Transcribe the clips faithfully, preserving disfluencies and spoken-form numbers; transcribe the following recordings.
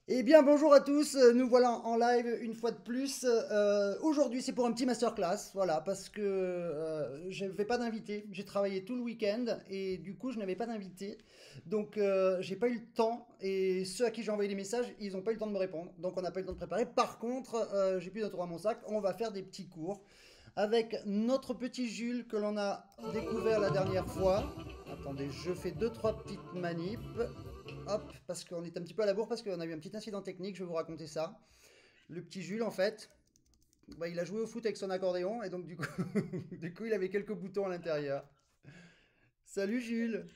Eh bien, bonjour à tous, euh, nous voilà en live une fois de plus. Euh, aujourd'hui, c'est pour un petit masterclass, voilà, parce que euh, je n'avais pas d'invité. J'ai travaillé tout le week-end et du coup, je n'avais pas d'invité. Donc, euh, j'ai pas eu le temps. Et ceux à qui j'ai envoyé des messages, ils n'ont pas eu le temps de me répondre. Donc, on n'a pas eu le temps de préparer. Par contre, euh, j'ai plus de dans mon sac. On va faire des petits cours avec notre petit Jules que l'on a découvert la dernière fois. Attendez, je fais deux, trois petites manips. Hop, parce qu'on est un petit peu à la bourre, parce qu'on a eu un petit incident technique, je vais vous raconter ça. Le petit Jules, en fait, bah, il a joué au foot avec son accordéon, et donc du coup, du coup il avait quelques boutons à l'intérieur. Salut Jules,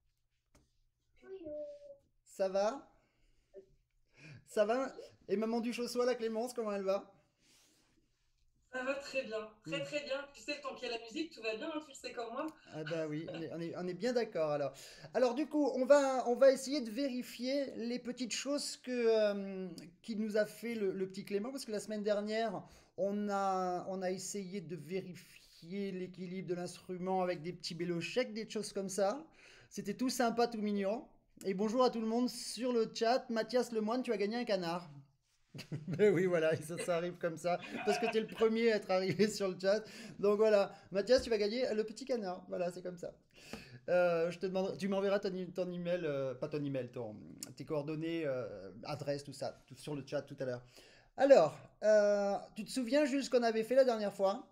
ça va? Ça va? Et maman du Chaussois, la Clémence, comment elle va? Ça va très bien, très Hmm. très bien. Tu sais, tant qu'il y a la musique, tout va bien, hein, tu le sais comme moi. Ah bah oui, on est, on est, on est bien d'accord alors. Alors du coup, on va, on va essayer de vérifier les petites choses que, euh, qu'il nous a fait le, le petit Clément, parce que la semaine dernière, on a, on a essayé de vérifier l'équilibre de l'instrument avec des petits bélochèques, des choses comme ça. C'était tout sympa, tout mignon. Et bonjour à tout le monde sur le chat. Mathias Lemoine, tu as gagné un canard. Ben oui, voilà, ça, ça arrive comme ça, parce que tu es le premier à être arrivé sur le chat. Donc voilà, Mathias, tu vas gagner le petit canard. Voilà, c'est comme ça. Euh, je te demande, tu m'enverras ton, e- ton email, euh, pas ton email, ton, tes coordonnées, euh, adresse, tout ça, tout sur le chat tout à l'heure. Alors, euh, tu te souviens juste ce qu'on avait fait la dernière fois?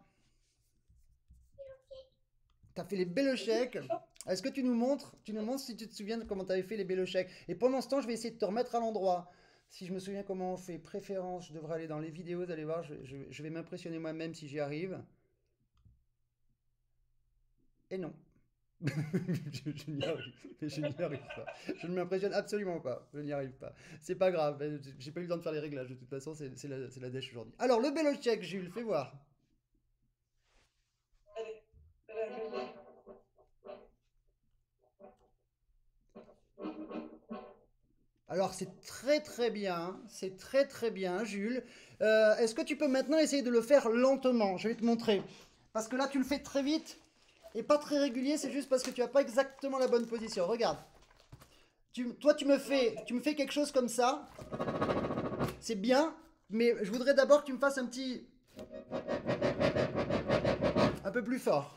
Tu as fait les Oui. bélochèques. Est-ce que tu nous montres, tu nous montres si tu te souviens de comment tu avais fait les bélochèques? Et pendant ce temps, je vais essayer de te remettre à l'endroit. Si je me souviens comment on fait préférence, je devrais aller dans les vidéos, vous allez voir, je, je- je vais m'impressionner moi-même si j'y arrive. Et non. je je n'y arrive, je n'y arrive pas. Je ne m'impressionne absolument pas. Je n'y arrive pas. C'est pas grave. J'ai pas eu le temps de faire les réglages. De toute façon, c'est c'est la, c'est la dèche aujourd'hui. Alors, le bélochèque, Jules, fais voir. Allez. Euh, Alors, c'est très très bien. C'est très très bien, Jules. Euh, Est-ce que tu peux maintenant essayer de le faire lentement? Je vais te montrer. Parce que là, tu le fais très vite et pas très régulier. C'est juste parce que tu n'as pas exactement la bonne position. Regarde. Tu- toi, tu me non, fais, tu me fais quelque chose comme ça. C'est bien. Mais je voudrais d'abord que tu me fasses un petit, un peu plus fort.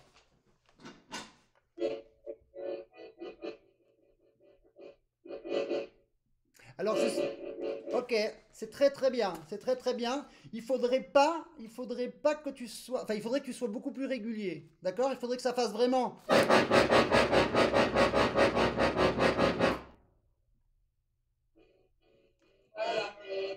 Alors, je... ok, c'est très très bien, c'est très très bien. Il faudrait pas, il faudrait pas que tu sois, enfin, il faudrait que tu sois beaucoup plus régulier, d'accord? Il faudrait que ça fasse vraiment, voilà.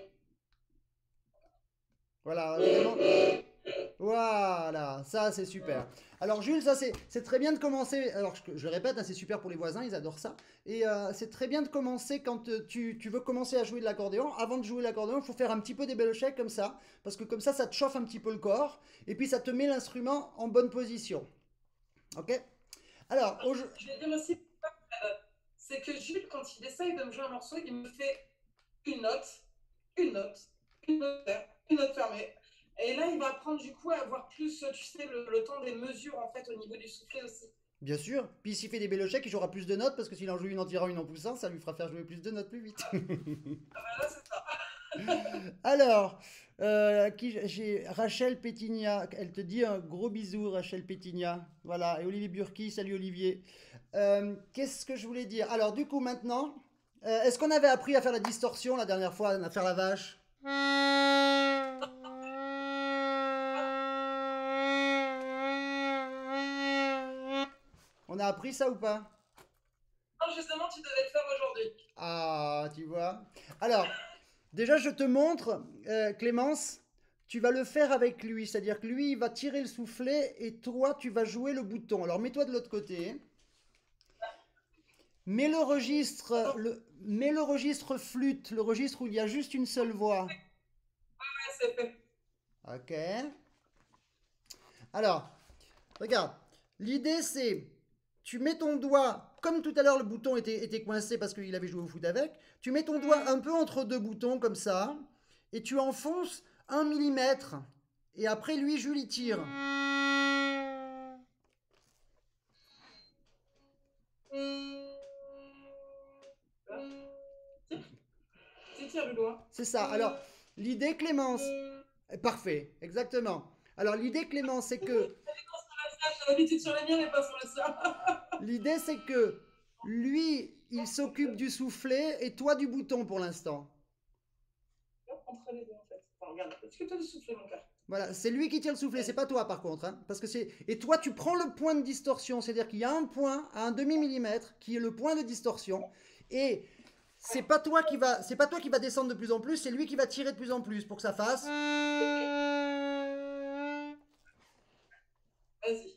voilà, vraiment. Voilà, ça c'est super. Alors Jules, ça c'est c'est très bien de commencer. Alors je, je répète, hein, c'est super pour les voisins, ils adorent ça. Et euh, c'est très bien de commencer quand euh, tu, tu veux commencer à jouer de l'accordéon. Avant de jouer de l'accordéon, il faut faire un petit peu des bélochets comme ça, parce que comme ça, ça te chauffe un petit peu le corps, et puis ça te met l'instrument en bonne position. Ok? Alors, au jeu- Je vais dire aussi, euh, c'est que Jules, quand il essaye de me jouer un morceau, il me fait une note, une note, une note fermée, une note fermée. Et là, il va apprendre du coup à avoir plus, tu sais, le, le temps des mesures en fait au niveau du soufflet aussi. bien sûr, puis s'il fait des bélochets, il jouera plus de notes, parce que s'il en joue une en tirant, une en poussant, ça lui fera faire jouer plus de notes plus vite. Voilà, c'est ça. Alors, euh, qui j'ai Rachel Pétigna, elle te dit un gros bisou, Rachel Pétigna. Voilà, et Olivier Burki, salut Olivier. Euh, Qu'est-ce que je voulais dire? Alors, du coup, maintenant, euh, est-ce qu'on avait appris à faire la distorsion la dernière fois, à faire la vache? On a appris ça ou pas? Non, justement, tu devais le faire aujourd'hui. Ah, tu vois. Alors, déjà, je te montre, euh, Clémence, tu vas le faire avec lui, c'est-à-dire que lui, il va tirer le soufflet et toi, tu vas jouer le bouton. Alors, mets-toi de l'autre côté. Mets le registre, Attends, le, mets le registre flûte, le registre où il y a juste une seule voix. ouais, c'est fait. Ok. Alors, regarde. L'idée, c'est, tu mets ton doigt, comme tout à l'heure, le bouton était, était coincé parce qu'il avait joué au foot avec. Tu mets ton doigt un peu entre deux boutons, comme ça, et tu enfonces un millimètre. Et après, lui, Jules, il tire. qui tire le doigt. C'est ça. Alors, l'idée, Clémence, parfait, exactement. Alors, l'idée, Clémence, c'est que... J'ai l'habitude sur les miens, mais pas sur le sien. L'idée, c'est que lui, il s'occupe du soufflet et toi du bouton pour l'instant. Entre les deux, en fait. Enfin, regarde, est-ce que tu as du soufflet, mon cœur? Voilà, c'est lui qui tire le soufflet, c'est pas toi par contre, hein, parce que c'est... Et toi, tu prends le point de distorsion, c'est-à-dire qu'il y a un point à un demi-millimètre qui est le point de distorsion, et c'est pas toi qui va, c'est pas toi qui va descendre de plus en plus, c'est lui qui va tirer de plus en plus pour que ça fasse. Vas-y.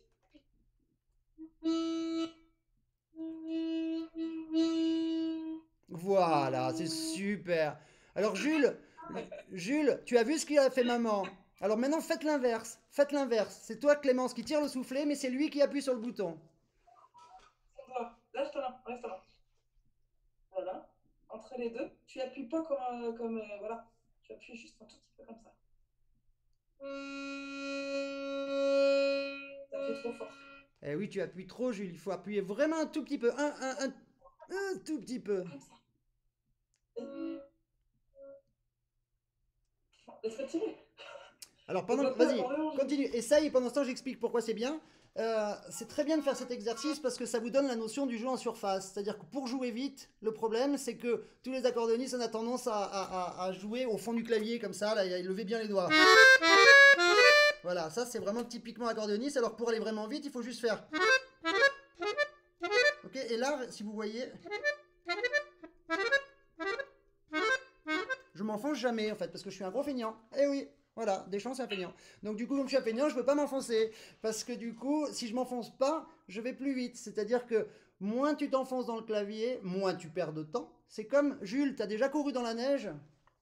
Voilà, c'est super. Alors Jules, Jules, tu as vu ce qu'il a fait maman. Alors maintenant faites l'inverse, faites l'inverse. C'est toi Clémence qui tire le soufflet, mais c'est lui qui appuie sur le bouton. Lâche ta main, lâche ta main. Voilà. Entre les deux, tu appuies pas comme, euh, comme euh, voilà. Tu appuies juste un tout petit peu comme ça. Ça fait trop fort. Eh oui, tu appuies trop, Jules. Il faut appuyer vraiment un tout petit peu, un, un, un, un tout petit peu. Comme ça. Laisse-le tirer. Alors pendant, vas-y, continue. Essaye. Pendant ce temps, j'explique pourquoi c'est bien. Euh, c'est très bien de faire cet exercice parce que ça vous donne la notion du jeu en surface. C'est-à-dire que pour jouer vite, le problème c'est que tous les accordéonistes on a tendance à, à, à jouer au fond du clavier comme ça, là, ils levaient bien les doigts. Voilà, ça c'est vraiment typiquement accordéoniste. Alors pour aller vraiment vite, il faut juste faire. Ok, et là, si vous voyez, je m'enfonce jamais en fait parce que je suis un gros feignant. Eh oui. Voilà, Deschamps c'est un feignant. Donc du coup, comme je suis un feignant, je ne peux pas m'enfoncer. Parce que du coup, si je m'enfonce pas, je vais plus vite. C'est-à-dire que moins tu t'enfonces dans le clavier, moins tu perds de temps. C'est comme, Jules, tu as déjà couru dans la neige?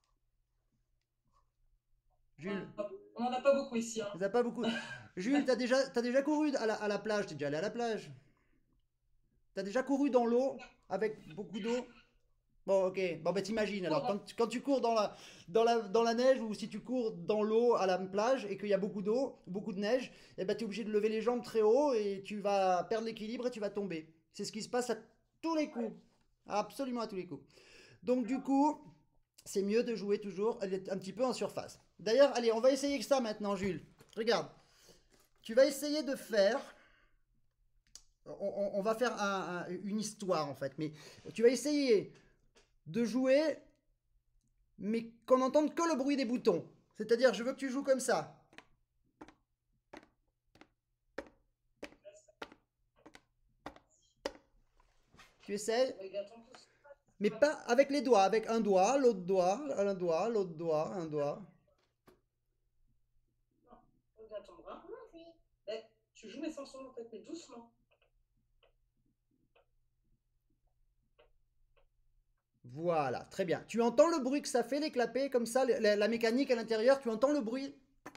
Jules? On n'en a pas beaucoup ici. Hein. Tu n'as pas beaucoup. Jules, tu as déjà, t'as déjà couru à la, à la plage? Tu es déjà allé à la plage? Tu as déjà couru dans l'eau avec beaucoup d'eau? Bon, ok. Bon, ben t'imagines. Alors, quand, quand tu cours dans la, dans, la, dans la neige ou si tu cours dans l'eau à la plage et qu'il y a beaucoup d'eau, beaucoup de neige, eh ben, tu es obligé de lever les jambes très haut et tu vas perdre l'équilibre et tu vas tomber. C'est ce qui se passe à tous les coups. Absolument à tous les coups. Donc, du coup, c'est mieux de jouer toujours un petit peu en surface. D'ailleurs, allez, on va essayer que ça maintenant, Jules. Regarde. Tu vas essayer de faire... On, on, on va faire un, un, une histoire, en fait. Mais tu vas essayer... de jouer, mais qu'on n'entende que le bruit des boutons. C'est-à-dire, je veux que tu joues comme ça. Tu essaies, mais pas avec les doigts, avec un doigt, l'autre doigt, un doigt, l'autre doigt, un doigt. Regarde ton bras. Tu joues mais sans son en fait, mais doucement. Voilà, très bien. Tu entends le bruit que ça fait, les clapets, comme ça, la, la mécanique à l'intérieur, tu entends le bruit?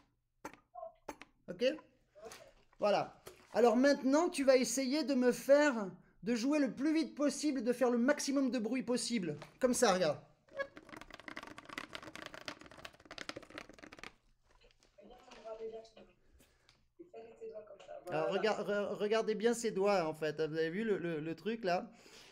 Ok? Voilà. Alors maintenant, tu vas essayer de me faire, de jouer le plus vite possible, de faire le maximum de bruit possible. Comme ça, regarde. Alors, regarde, re, regardez bien ses doigts, en fait. Vous avez vu le, le, le truc, là?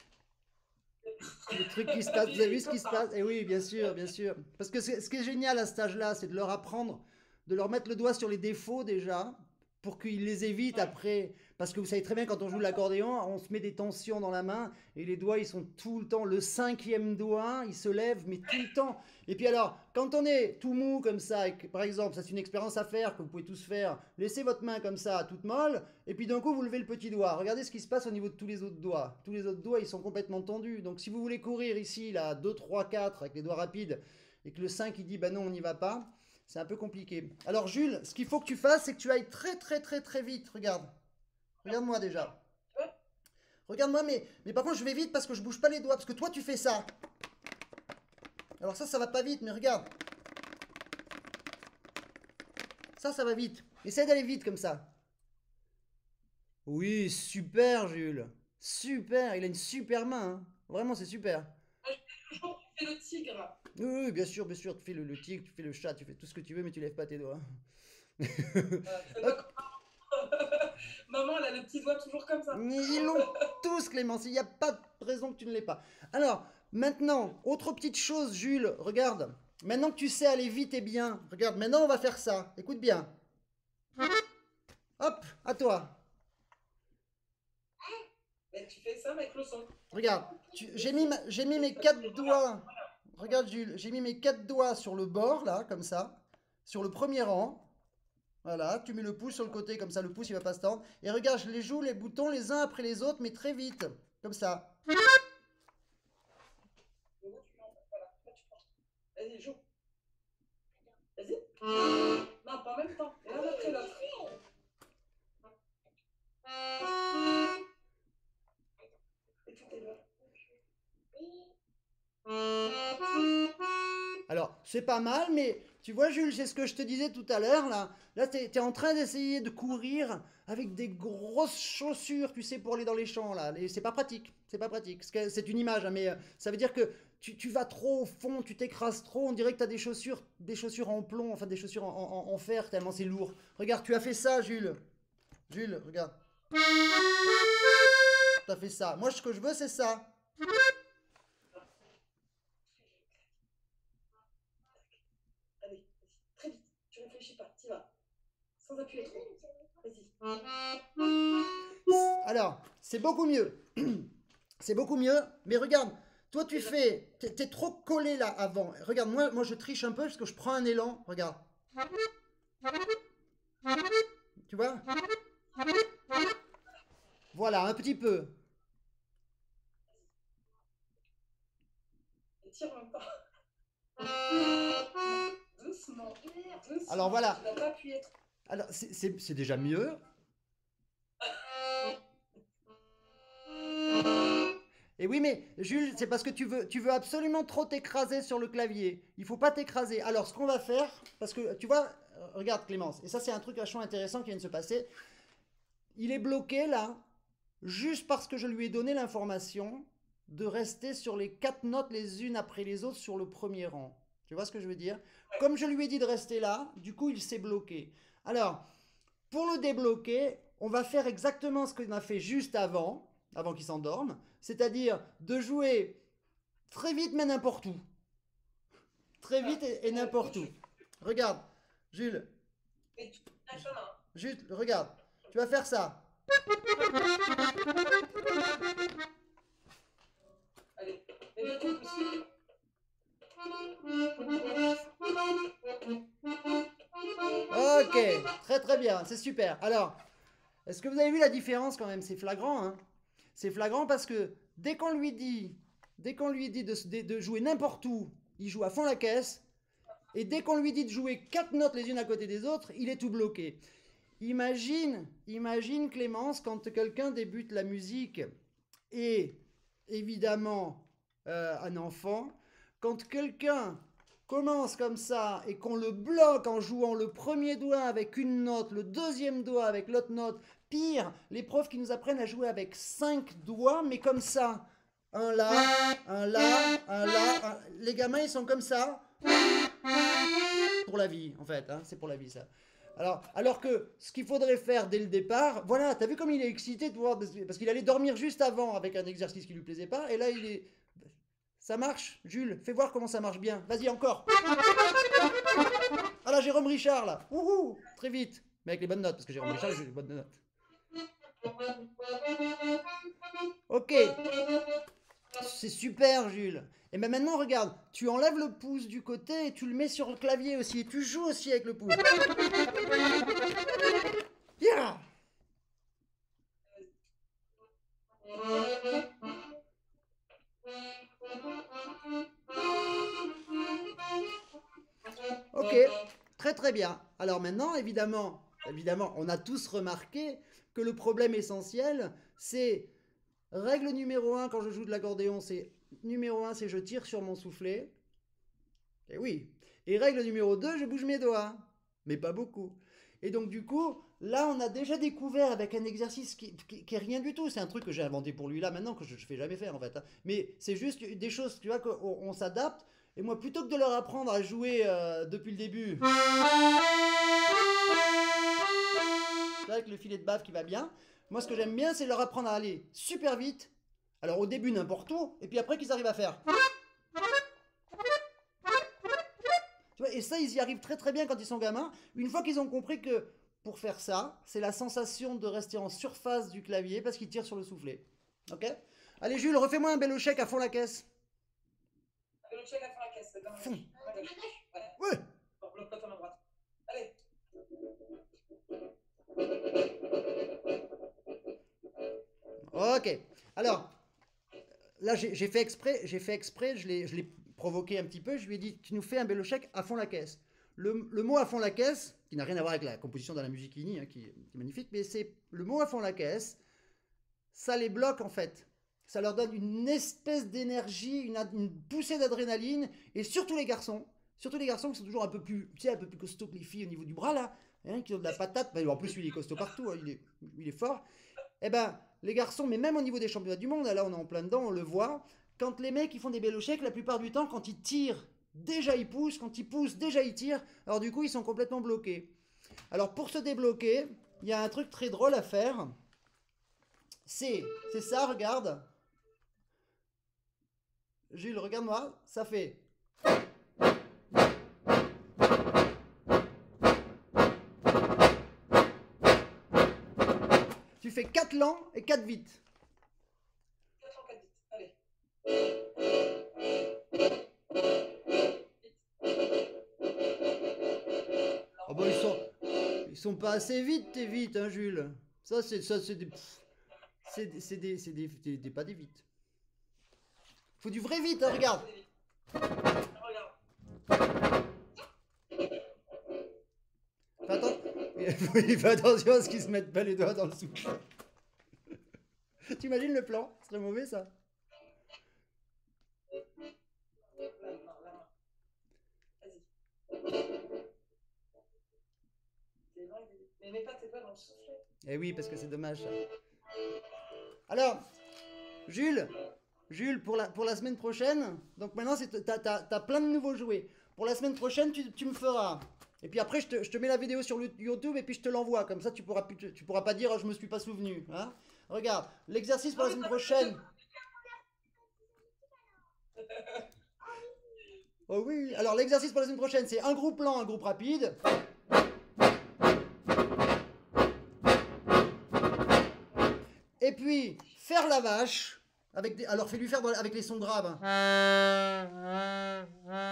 Le truc qui se passe, vous avez vu ce qui se passe? Et oui, bien sûr, bien sûr. Parce que ce qui est génial à cet âge-là, c'est de leur apprendre, de leur mettre le doigt sur les défauts déjà, pour qu'ils les évitent après. Parce que vous savez très bien, quand on joue l'accordéon, on se met des tensions dans la main, et les doigts, ils sont tout le temps, le cinquième doigt, il se lève, mais tout le temps. Et puis alors, quand on est tout mou comme ça, et que, par exemple, ça c'est une expérience à faire, que vous pouvez tous faire, laissez votre main comme ça, toute molle, et puis d'un coup, vous levez le petit doigt. Regardez ce qui se passe au niveau de tous les autres doigts. Tous les autres doigts, ils sont complètement tendus. Donc si vous voulez courir ici, là, deux, trois, quatre, avec les doigts rapides, et que le cinq, il dit, bah non, on n'y va pas, c'est un peu compliqué. Alors Jules, ce qu'il faut que tu fasses, c'est que tu ailles très très très très vite. Regarde. Regarde-moi déjà. Regarde-moi, mais, mais par contre, je vais vite parce que je bouge pas les doigts. Parce que toi, tu fais ça. Alors ça, ça va pas vite, mais regarde. Ça, ça va vite. Essaye d'aller vite comme ça. Oui, super, Jules. Super. Il a une super main. Hein. Vraiment, c'est super. Tu fais le tigre. Oui, oui, bien sûr, bien sûr. Tu fais le, le tigre, tu fais le chat, tu fais tout ce que tu veux, mais tu lèves pas tes doigts. Euh, Maman, elle a le petit doigt toujours comme ça. Mais ils l'ont tous, Clémence. Il n'y a pas de raison que tu ne l'aies pas. Alors, maintenant, autre petite chose, Jules, regarde. Maintenant que tu sais aller vite et bien, regarde, maintenant on va faire ça. Écoute bien. Hop, à toi. Mais tu fais ça avec le son. Regarde, tu- j'ai mis, ma- j'ai mis mes quatre doigts. Regarde, Jules, j'ai mis mes quatre doigts sur le bord, là, comme ça, sur le premier rang. Voilà, tu mets le pouce sur le côté, comme ça, le pouce, il va pas se tendre. Et regarde, je les joue, les boutons, les uns après les autres, mais très vite. Comme ça. Vas-y, joue. Vas-y. Non, pas en même temps. L'un après l'autre. Et tout est là. Alors, c'est pas mal, mais tu vois, Jules, c'est ce que je te disais tout à l'heure, là. Là, t'es, t'es en train d'essayer de courir avec des grosses chaussures, tu sais, pour aller dans les champs, là. Et c'est pas pratique, c'est pas pratique. Parce que c'est une image, hein, mais euh, ça veut dire que tu, tu vas trop au fond, tu t'écrases trop, on dirait que t'as des chaussures, des chaussures en plomb, enfin des chaussures en, en- en fer, tellement c'est lourd. Regarde, tu as fait ça, Jules. Jules, regarde. Tu as fait ça. Moi, ce que je veux, c'est ça. Allez, vas-y. Très vite. Tu réfléchis pas. T'y vas. Sans appuyer trop. Vas-y. Alors, c'est beaucoup mieux. C'est beaucoup mieux, mais regarde, toi tu fais, t'es, t'es trop collé là avant. Regarde, moi, moi je triche un peu parce que je prends un élan. Regarde, tu vois? Voilà, un petit peu. Et tire en même temps. Doucement. Doucement. Alors voilà. Tu vas pas appuyer trop. Alors c'est c'est- c'est déjà mieux. Et oui, mais Jules, c'est parce que tu veux, tu veux absolument trop t'écraser sur le clavier. Il faut pas t'écraser. Alors, ce qu'on va faire, parce que tu vois, euh, regarde Clémence, et ça c'est un truc vachement intéressant qui vient de se passer. Il est bloqué là, juste parce que je lui ai donné l'information de rester sur les quatre notes les unes après les autres sur le premier rang. Tu vois ce que je veux dire? Comme je lui ai dit de rester là, du coup il s'est bloqué. Alors, pour le débloquer, on va faire exactement ce qu'on a fait juste avant, avant qu'il s'endorme, c'est-à-dire de jouer très vite mais n'importe où. Très vite et, et n'importe où. Regarde, Jules, Mais tu lâches la main. Jules, regarde, tu vas faire ça. Allez. Mais je te pousse. Ok, très très bien, c'est super. Alors, est-ce que vous avez vu la différence quand même? C'est flagrant, hein? C'est flagrant parce que dès qu'on lui dit, dès qu'on lui dit de, de- de jouer n'importe où, il joue à fond la caisse. Et dès qu'on lui dit de jouer quatre notes les unes à côté des autres, il est tout bloqué. Imagine, imagine Clémence quand quelqu'un débute la musique et évidemment euh, un enfant, quand quelqu'un commence comme ça et qu'on le bloque en jouant le premier doigt avec une note, le deuxième doigt avec l'autre note, pire, les profs qui nous apprennent à jouer avec cinq doigts, mais comme ça, un là, un là, un là, un... les gamins ils sont comme ça, pour la vie en fait, hein, c'est pour la vie ça. Alors, alors que ce qu'il faudrait faire dès le départ, voilà, t'as vu comme il est excité de voir, parce qu'il allait dormir juste avant avec un exercice qui lui plaisait pas, et là il est... Ça marche, Jules, fais voir comment ça marche bien. Vas-y, encore. Ah là, Jérôme Richard, là. Wouhou, très vite. Mais avec les bonnes notes, parce que Jérôme Richard, j'ai les bonnes notes. Ok. C'est super, Jules. Et bien maintenant, regarde, tu enlèves le pouce du côté et tu le mets sur le clavier aussi. Et tu joues aussi avec le pouce. Yeah. Ok, très très bien. Alors maintenant, évidemment, évidemment, on a tous remarqué que le problème essentiel, c'est règle numéro un quand je joue de l'accordéon, c'est numéro un, c'est je tire sur mon soufflet. Et oui. Et règle numéro deux, je bouge mes doigts. Mais pas beaucoup. Et donc du coup, là on a déjà découvert avec un exercice qui, qui, qui est rien du tout. C'est un truc que j'ai inventé pour lui là maintenant, que je ne fais jamais faire en fait, hein. Mais c'est juste des choses, tu vois, qu'on on s'adapte. Et moi, plutôt que de leur apprendre à jouer euh, depuis le début, avec le filet de bave qui va bien, moi ce que j'aime bien, c'est leur apprendre à aller super vite, Alors au début n'importe où, et puis après qu'ils arrivent à faire. Tu vois, et ça, ils y arrivent très très bien quand ils sont gamins. Une fois qu'ils ont compris que pour faire ça, c'est la sensation de rester en surface du clavier parce qu'ils tirent sur le soufflet. Ok? Allez Jules, refais-moi un bel chèque à fond la caisse. Le check à faire la caisse, c'est comme Fond. Ouais. Ouais. Bon, bloque pas ta main droite. Allez. Ok. Alors, là, j'ai j'ai fait exprès, j'ai fait exprès, je l'ai je l'ai provoqué un petit peu. Je lui ai dit, tu nous fais un bel chèque à fond la caisse. Le, le mot à fond la caisse, qui n'a rien à voir avec la composition de la musique ini, hein, qui, est qui est magnifique, mais c'est le mot à fond la caisse, ça les bloque en fait. Ça leur donne une espèce d'énergie, une, ad- une poussée d'adrénaline, et surtout les garçons, surtout les garçons qui sont toujours un peu plus, tu sais, un peu plus costauds que les filles au niveau du bras là, hein, qui ont de la patate. Bah, en plus, lui, il est costaud partout, hein, il est, il est fort. Eh ben, les garçons, mais même au niveau des championnats du monde, là on est en plein dedans, on le voit, quand les mecs ils font des bélochèques, la plupart du temps, quand ils tirent, déjà ils poussent, quand ils poussent, déjà ils tirent, alors du coup ils sont complètement bloqués. Alors pour se débloquer, il y a un truc très drôle à faire, c'est, c'est ça, regarde, Jules, regarde-moi, ça fait... Tu fais quatre lents et quatre vite. quatre en quatre vite. Allez. Oh bah ils sont, ils sont pas assez vite, tes vite, hein Jules. Ça c'est, ça c'est des, pff, c'est des, c'est des, c'est des, des- des- pas des vite. Faut du vrai vite, hein, regarde. Regarde. Fais atten- Oui, fais attention à ce qu'ils se mettent pas les doigts dans le souffle. T'imagines le plan? Ce serait mauvais ça. La main, la main. Vas-y. Tes mains, mais mets pas tes doigts dans le soufflet. Eh oui, parce que c'est dommage ça. Alors, Jules, Jules, pour la, pour la semaine prochaine, donc maintenant c'est, t'as, t'as- t'as plein de nouveaux jouets. Pour la semaine prochaine, tu, tu me feras. Et puis après, je te, je te mets la vidéo sur le- YouTube et puis je te l'envoie. Comme ça, tu pourras, plus te- tu pourras pas dire, oh, je me suis pas souvenu. Hein. Regarde, l'exercice pour la semaine prochaine. Oh oui, alors l'exercice pour la semaine prochaine, c'est un groupe lent, un groupe rapide. Et puis, faire la vache. Avec des... Alors, fais-lui faire dans- avec les sons graves. Hein.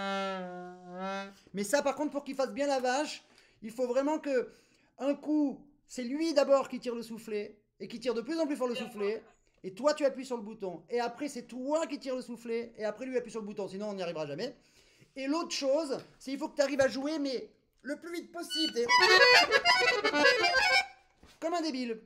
Mais ça, par contre, pour qu'il fasse bien la vache, il faut vraiment que, un coup, c'est lui d'abord qui tire le soufflet, et qui tire de plus en plus fort le soufflet, et toi, tu appuies sur le bouton. Et après, c'est toi qui tire le soufflet, et après, lui appuie sur le bouton, sinon on n'y arrivera jamais. Et l'autre chose, c'est qu'il faut que tu arrives à jouer, mais le plus vite possible. T'es... Comme un débile.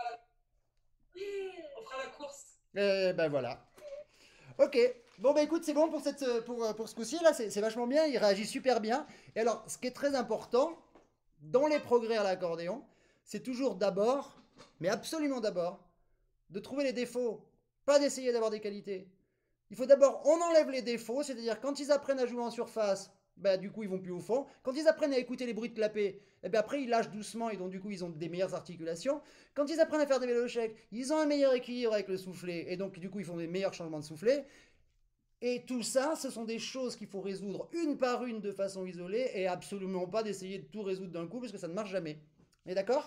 On fera la course. Eh ben voilà. Ok. Bon bah écoute, c'est bon pour, cette, pour, pour ce coup-ci, là, c'est c'est vachement bien, il réagit super bien. Et alors, ce qui est très important, dans les progrès à l'accordéon, c'est toujours d'abord, mais absolument d'abord, de trouver les défauts, pas d'essayer d'avoir des qualités. Il faut d'abord, on enlève les défauts, c'est-à-dire quand ils apprennent à jouer en surface, bah, du coup ils vont plus au fond. Quand ils apprennent à écouter les bruits de clapet, eh ben, après ils lâchent doucement et donc du coup ils ont des meilleures articulations. Quand ils apprennent à faire des vélochèques, ils ont un meilleur équilibre avec le soufflet et donc du coup ils font des meilleurs changements de soufflet. Et tout ça, ce sont des choses qu'il faut résoudre une par une de façon isolée et absolument pas d'essayer de tout résoudre d'un coup parce que ça ne marche jamais. On est d'accord?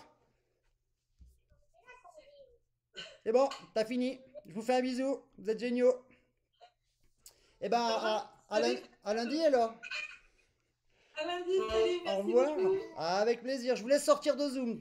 C'est bon, t'as fini. Je vous fais un bisou, vous êtes géniaux. Et ben à, à, lun- à lundi alors. À lundi, salut, Au merci revoir. beaucoup. Avec plaisir. Je vous laisse sortir de Zoom.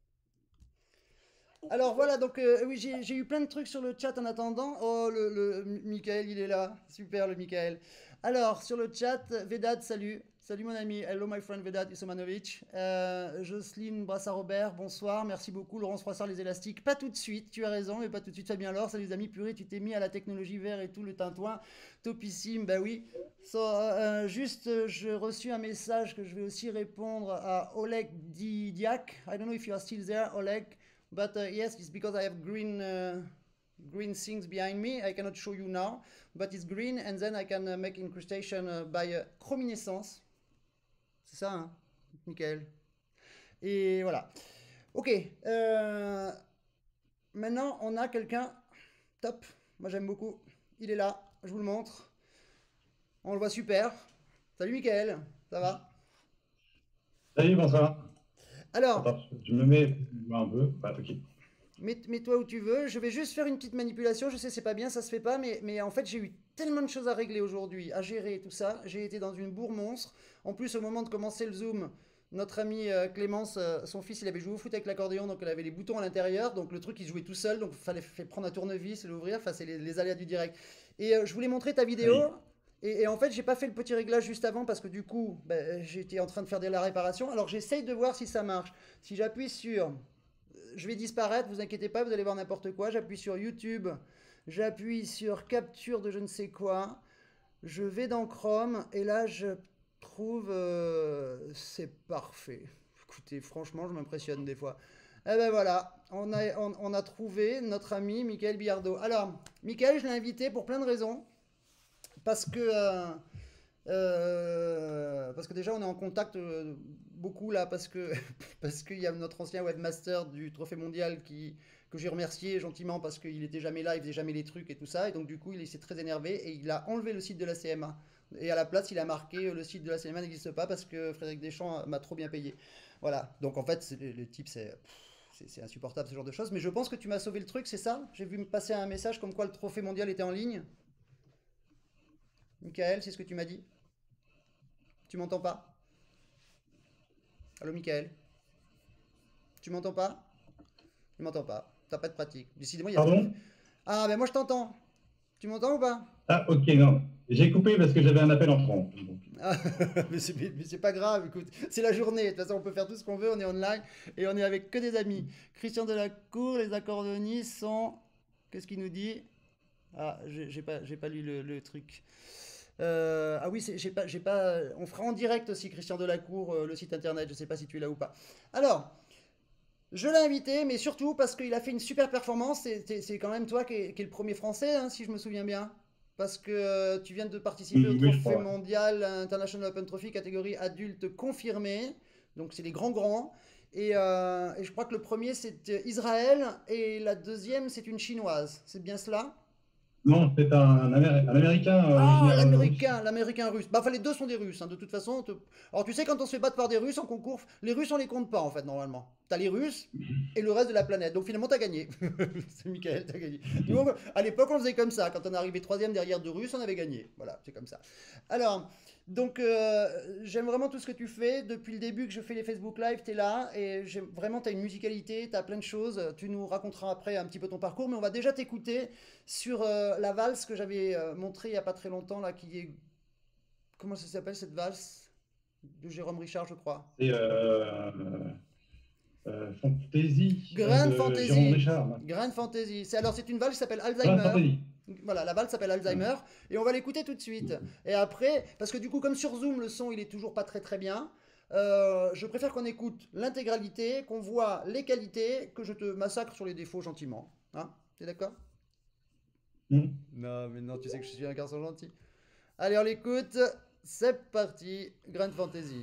Alors voilà, donc euh, oui, j'ai j'ai eu plein de trucs sur le chat en attendant. Oh, le, le Michael, il est là. Super, le Michael. Alors, sur le chat, Vedad, salut. Salut mon ami. Hello my friend Vedad Isomanovic. Euh, Jocelyne Brassard-Robert, bonsoir. Merci beaucoup. Laurence Froissart, les élastiques. Pas tout de suite, tu as raison, mais pas tout de suite. Fabien Laure, salut les amis. Purée, tu t'es mis à la technologie vert et tout, le tintouin. Topissime, bah oui. So, euh, juste, euh, j'ai reçu un message que je vais aussi répondre à Oleg Didiak. I don't know if you are still there, Oleg. But uh, yes, it's because I have green uh, green things behind me. I cannot show you now, but it's green, and then I can uh, make incrustation uh, by uh, chrominescence. C'est ça, hein, Michael. Et voilà. Ok. Euh, maintenant, on a quelqu'un top. Moi j'aime beaucoup. Il est là, je vous le montre. On le voit super. Salut Mickaël, ça va? Salut, bonsoir. Alors, Attends, je me mets un peu. Bah, ok. mets- mets-toi où tu veux. Je vais juste faire une petite manipulation. Je sais, c'est pas bien, ça se fait pas, mais, mais en fait, j'ai eu tellement de choses à régler aujourd'hui, à gérer et tout ça. J'ai été dans une bourre monstre. En plus, au moment de commencer le Zoom, notre ami euh, Clémence, euh, son fils, il avait joué au foot avec l'accordéon, donc elle avait les boutons à l'intérieur. Donc le truc, il se jouait tout seul, donc il fallait fait prendre un tournevis, l'ouvrir. Enfin, c'est les, les aléas du direct. Et euh, je voulais montrer ta vidéo. Oui. Et, et en fait, j'ai pas fait le petit réglage juste avant parce que du coup, ben, j'étais en train de faire de la réparation. Alors j'essaye de voir si ça marche. Si j'appuie sur je vais disparaître, vous inquiétez pas, vous allez voir n'importe quoi. J'appuie sur YouTube, j'appuie sur capture de je ne sais quoi, je vais dans Chrome et là je trouve euh, c'est parfait. Écoutez, franchement, je m'impressionne des fois. Eh ben voilà, on a, on, on a trouvé notre ami Mickaël Biardo. Alors, Mickaël, je l'ai invité pour plein de raisons. Parce que euh, euh, parce que déjà, on est en contact euh, beaucoup là, parce que parce qu'il y a notre ancien webmaster du Trophée Mondial qui, que j'ai remercié gentiment parce qu'il était jamais là, il faisait jamais les trucs et tout ça, et donc du coup, il s'est très énervé et il a enlevé le site de la C M A. Et à la place, il a marqué euh, le site de la C M A n'existe pas parce que Frédéric Deschamps m'a trop bien payé. Voilà. Donc en fait, c'est- le, le type, c'est c'est c'est insupportable ce genre de choses. Mais je pense que tu m'as sauvé le truc, c'est ça? J'ai vu me passer un message comme quoi le Trophée Mondial était en ligne. Michael, c'est ce que tu m'as dit? Tu m'entends pas? Allô, Michael? Tu m'entends pas? Tu m'entends pas. T'as pas de pratique. Décidément, il y a trop de... Pardon? Ah, ben moi je t'entends. Tu m'entends ou pas? Ah, ok, non. J'ai coupé parce que j'avais un appel entrant. Donc, Ah, mais c'est mais c'est pas grave, écoute. C'est la journée. De toute façon, on peut faire tout ce qu'on veut. On est online et on est avec que des amis. Christian Delacour, les accordéonistes sont. Qu'est-ce qu'il nous dit? Ah, j'ai j'ai pas, j'ai pas lu le, le truc. Euh, ah oui, c'est- j'ai pas, j'ai pas. On fera en direct aussi, Christian Delacour, euh, le site internet. Je sais pas si tu es là ou pas. Alors. Je l'ai invité, mais surtout parce qu'il a fait une super performance. C'est c'est- c'est quand même toi qui es, qui es le premier français, hein, si je me souviens bien. Parce que euh, tu viens de participer au oui, oui, je Trophée crois. mondial International Open Trophy catégorie adulte confirmé. Donc c'est les grands grands. Et, euh, et je crois que le premier c'est euh, Israël et la deuxième c'est une chinoise. C'est bien cela? Non, c'est un, un Amé- un Américain euh, Ah, originaire euh, russe. l'américain, l'américain russe. Bah, enfin, les deux sont des Russes, hein, de toute façon. te- Alors, tu sais, quand on se fait battre par des Russes en concours, les Russes, on les compte pas, en fait, normalement. T'as les Russes et le reste de la planète. Donc, finalement, t'as gagné. C'est Michael, t'as gagné. Nous, on- à l'époque, on faisait comme ça. Quand on arrivait troisième derrière deux Russes, on avait gagné. Voilà, c'est comme ça. Alors, donc, euh, j'aime vraiment tout ce que tu fais. Depuis le début que je fais les Facebook Live, t'es là. Et j'aime vraiment, t'as une musicalité, t'as plein de choses. Tu nous raconteras après un petit peu ton parcours. Mais on va déjà t'écouter sur euh, la valse que j'avais euh, montrée il n'y a pas très longtemps, là, qui est... Comment ça s'appelle cette valse? De Jérôme Richard, je crois. C'est euh, euh, Fantasy euh, Grand de Jérôme Fantasy. Richard. Grand Fantasy. C'est, alors, c'est une valse qui s'appelle Voilà, Alzheimer. Fantasy. Voilà, la valse s'appelle Alzheimer. Hum. Et on va l'écouter tout de suite. Et après, parce que du coup, comme sur Zoom, le son, il est toujours pas très très bien. euh, je préfère qu'on écoute l'intégralité, qu'on voit les qualités, que je te massacre sur les défauts gentiment. Hein? T'es d'accord? Hum. Non, mais non, tu sais que je suis un garçon gentil. Allez, on l'écoute. C'est parti. Grand Fantasy.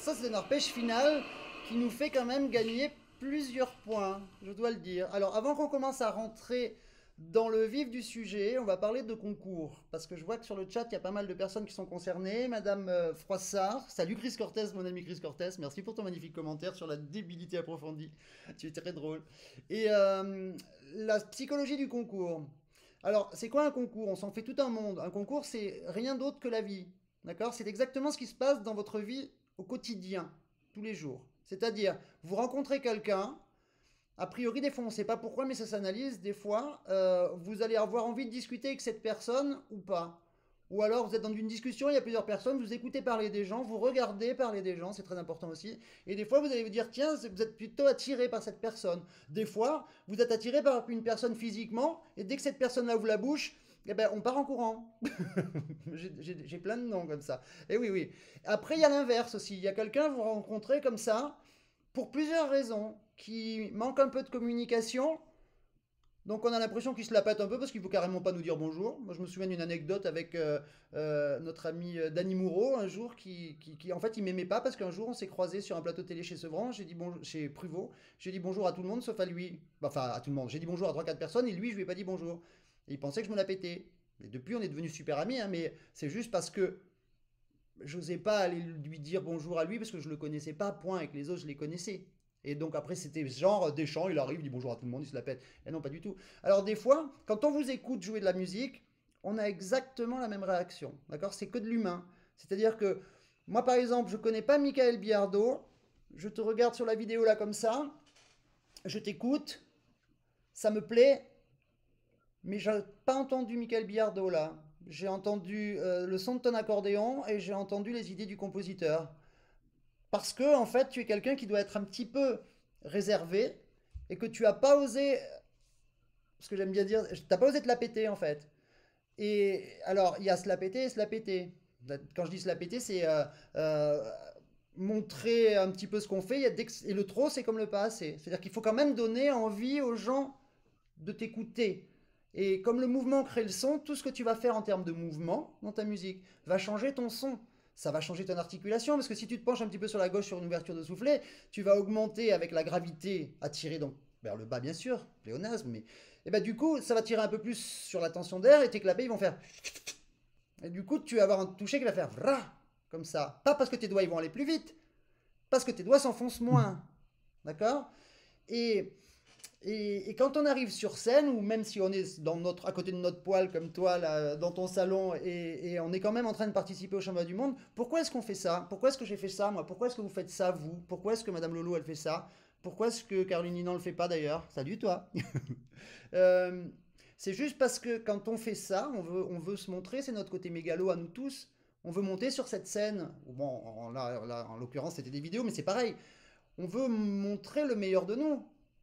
ça, c'est un arpège final qui nous fait quand même gagner plusieurs points, je dois le dire. Alors, avant qu'on commence à rentrer dans le vif du sujet, on va parler de concours. Parce que je vois que sur le chat, il y a pas mal de personnes qui sont concernées. Madame euh, Froissart, salut Chris Cortez, mon ami Chris Cortez. Merci pour ton magnifique commentaire sur la débilité approfondie. Tu es très drôle. Et euh, la psychologie du concours. Alors, c'est quoi un concours? On s'en fait tout un monde. Un concours, c'est rien d'autre que la vie. D'accord? C'est exactement ce qui se passe dans votre vie au quotidien, tous les jours. C'est-à-dire, vous rencontrez quelqu'un, a priori, des fois, on ne sait pas pourquoi, mais ça s'analyse. Des fois, euh, vous allez avoir envie de discuter avec cette personne ou pas. Ou alors, vous êtes dans une discussion, il y a plusieurs personnes, vous écoutez parler des gens, vous regardez parler des gens, c'est très important aussi. Et des fois, vous allez vous dire, tiens, vous êtes plutôt attiré par cette personne. Des fois, vous êtes attiré par une personne physiquement, et dès que cette personne-là ouvre la bouche, eh ben, on part en courant. J'ai plein de noms comme ça. Et oui, oui. Après, il y a l'inverse aussi. Il y a quelqu'un, vous rencontrez comme ça, pour plusieurs raisons, qui manque un peu de communication. Donc on a l'impression qu'il se la pète un peu parce qu'il ne faut carrément pas nous dire bonjour. Moi je me souviens d'une anecdote avec euh, euh, notre ami euh, Danny Moreau un jour qui, qui, qui en fait il m'aimait pas parce qu'un jour on s'est croisés sur un plateau télé chez Sevran, j'ai dit bonjour, chez Pruvot, j'ai dit bonjour à tout le monde sauf à lui. Enfin à tout le monde, j'ai dit bonjour à trois quatre personnes et lui je lui ai pas dit bonjour. Et il pensait que je me la pétais. Et depuis on est devenus super amis, hein, mais c'est juste parce que j'osais pas aller lui dire bonjour à lui parce que je le connaissais pas, point, et que les autres je les connaissais. Et donc après c'était genre Deschamps, il arrive, il dit bonjour à tout le monde, il se la pète. Et non, pas du tout. Alors des fois, quand on vous écoute jouer de la musique, on a exactement la même réaction. D'accord? C'est que de l'humain. C'est-à-dire que moi par exemple, je connais pas Michael Biardo, je te regarde sur la vidéo là comme ça, je t'écoute, ça me plaît, mais j'ai pas entendu Michael Biardo là. J'ai entendu euh, le son de ton accordéon et j'ai entendu les idées du compositeur. Parce que, en fait, tu es quelqu'un qui doit être un petit peu réservé et que tu n'as pas osé, ce que j'aime bien dire, tu n'as pas osé te la péter, en fait. Et alors, il y a se la péter et se la péter. Quand je dis se la péter, c'est euh, euh, montrer un petit peu ce qu'on fait. Il y a et le trop, c'est comme le pas assez. C'est-à-dire qu'il faut quand même donner envie aux gens de t'écouter. Et comme le mouvement crée le son, tout ce que tu vas faire en termes de mouvement dans ta musique va changer ton son. Ça va changer ton articulation, parce que si tu te penches un petit peu sur la gauche sur une ouverture de soufflet, tu vas augmenter avec la gravité attirée donc vers le bas bien sûr, pléonasme, mais et ben, du coup ça va tirer un peu plus sur la tension d'air et tes clapets ils vont faire... Et du coup tu vas avoir un toucher qui va faire vra, comme ça. Pas parce que tes doigts ils vont aller plus vite, parce que tes doigts s'enfoncent moins. D'accord? Et... Et, et quand on arrive sur scène, ou même si on est dans notre, à côté de notre poêle comme toi, là, dans ton salon, et, et on est quand même en train de participer au championnat du monde, pourquoi est-ce qu'on fait ça? Pourquoi est-ce que j'ai fait ça, moi? Pourquoi est-ce que vous faites ça, vous? Pourquoi est-ce que Madame Lolo, elle fait ça? Pourquoi est-ce que Caroline Ninan le fait pas, d'ailleurs? Salut, toi. euh, C'est juste parce que quand on fait ça, on veut, on veut se montrer, c'est notre côté mégalo à nous tous. On veut monter sur cette scène. Bon, en, là, là, en l'occurrence, c'était des vidéos, mais c'est pareil. On veut montrer le meilleur de nous.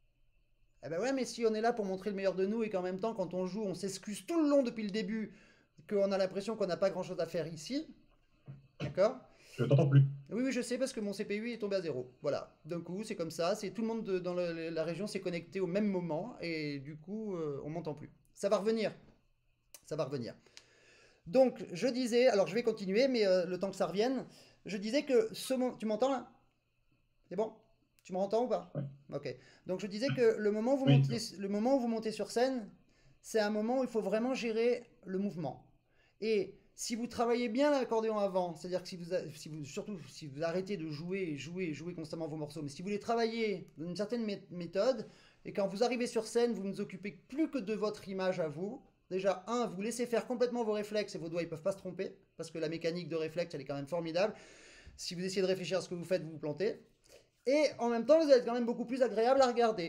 Eh ben ouais, mais si on est là pour montrer le meilleur de nous et qu'en même temps, quand on joue, on s'excuse tout le long depuis le début, qu'on a l'impression qu'on n'a pas grand-chose à faire ici, d'accord? Je t'entends plus. Oui, oui, je sais, parce que mon C P U est tombé à zéro. Voilà, d'un coup, c'est comme ça, c'est tout le monde de, dans le, la région s'est connecté au même moment, et du coup, euh, on m'entend plus. Ça va revenir, ça va revenir. Donc, je disais, alors je vais continuer, mais euh, le temps que ça revienne, je disais que ce moment... Tu m'entends là? C'est bon? Tu m'entends ou pas? Oui. Ok. Donc je disais que le moment où vous, Oui. montez, le moment où vous montez sur scène, c'est un moment où il faut vraiment gérer le mouvement. Et si vous travaillez bien l'accordéon avant, c'est-à-dire que si vous, si vous, surtout si vous arrêtez de jouer et jouer et jouer constamment vos morceaux, mais si vous les travaillez dans une certaine méthode, et quand vous arrivez sur scène, vous ne vous occupez plus que de votre image à vous, déjà, un, vous laissez faire complètement vos réflexes et vos doigts ils ne peuvent pas se tromper, parce que la mécanique de réflexe, elle est quand même formidable. Si vous essayez de réfléchir à ce que vous faites, vous vous plantez. Et en même temps, vous êtes quand même beaucoup plus agréable à regarder.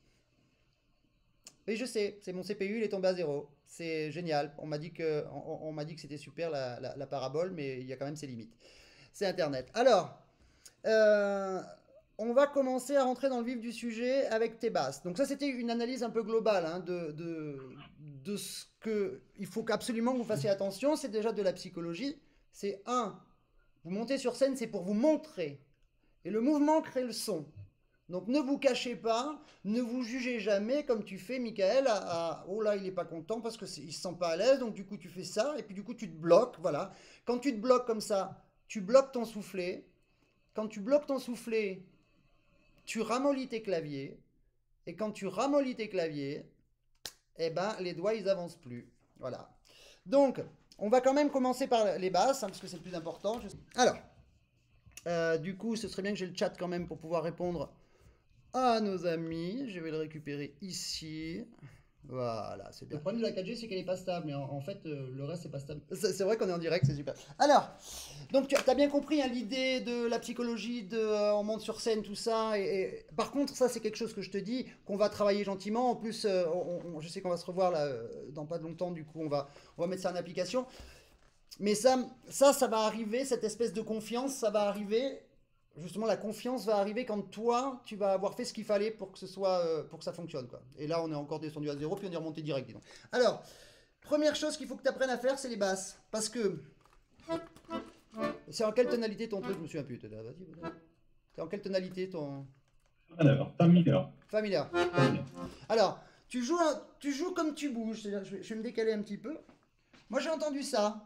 Et je sais, c'est mon C P U, il est tombé à zéro. C'est génial. On m'a dit que, on, on m'a dit que c'était super la, la, la parabole, mais il y a quand même ses limites. C'est Internet. Alors, euh, on va commencer à rentrer dans le vif du sujet avec tes basses. Donc ça, c'était une analyse un peu globale hein, de, de, de ce que il faut absolument que vous fassiez attention. C'est déjà de la psychologie. C'est un, vous montez sur scène, c'est pour vous montrer. Et le mouvement crée le son. Donc ne vous cachez pas, ne vous jugez jamais comme tu fais, Michael, à, à oh là il n'est pas content parce qu'il ne se sent pas à l'aise, donc du coup tu fais ça, et puis du coup tu te bloques, voilà. Quand tu te bloques comme ça, tu bloques ton soufflet, quand tu bloques ton soufflet, tu ramollis tes claviers. Et quand tu ramollis tes claviers, eh ben, les doigts, ils avancent plus. Voilà. Donc, on va quand même commencer par les basses, hein, parce que c'est le plus important. Alors, euh, du coup, ce serait bien que j'ai le chat quand même pour pouvoir répondre à nos amis. Je vais le récupérer ici. Voilà, c'est bien. Le problème de la quatre G, c'est qu'elle n'est pas stable, mais en, en fait, euh, le reste, c'est pas stable. C'est vrai qu'on est en direct, c'est super. Alors, donc tu as bien compris hein, l'idée de la psychologie, de euh, on monte sur scène, tout ça. Et, et... Par contre, ça, c'est quelque chose que je te dis, qu'on va travailler gentiment. En plus, euh, on, on, je sais qu'on va se revoir là, euh, dans pas de longtemps, du coup, on va, on va mettre ça en application. Mais ça, ça, ça va arriver, cette espèce de confiance, ça va arriver. Justement, la confiance va arriver quand toi, tu vas avoir fait ce qu'il fallait pour que ce soit, euh, pour que ça fonctionne, quoi. Et là, on est encore descendu à zéro, puis on est remonté direct, dis donc. Alors, première chose qu'il faut que tu apprennes à faire, c'est les basses. Parce que... C'est en quelle tonalité ton truc? Je me souviens plus. C'est en quelle tonalité ton... Alors, fa mineur. Fa mineur. Alors, tu joues, tu joues comme tu bouges. C'est-à-dire, je vais, je vais me décaler un petit peu. Moi, j'ai entendu ça.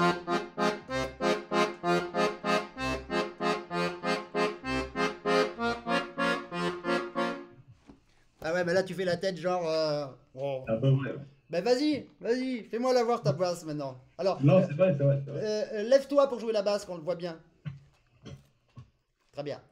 Ah ouais, mais là tu fais la tête genre... Euh... Oh. C'est un peu vrai. Ouais. Ben vas-y, vas-y, fais-moi la voir ta basse maintenant. Alors, non, euh, c'est vrai, c'est vrai. vrai. Euh, lève-toi pour jouer la basse, qu'on le voit bien. Très bien.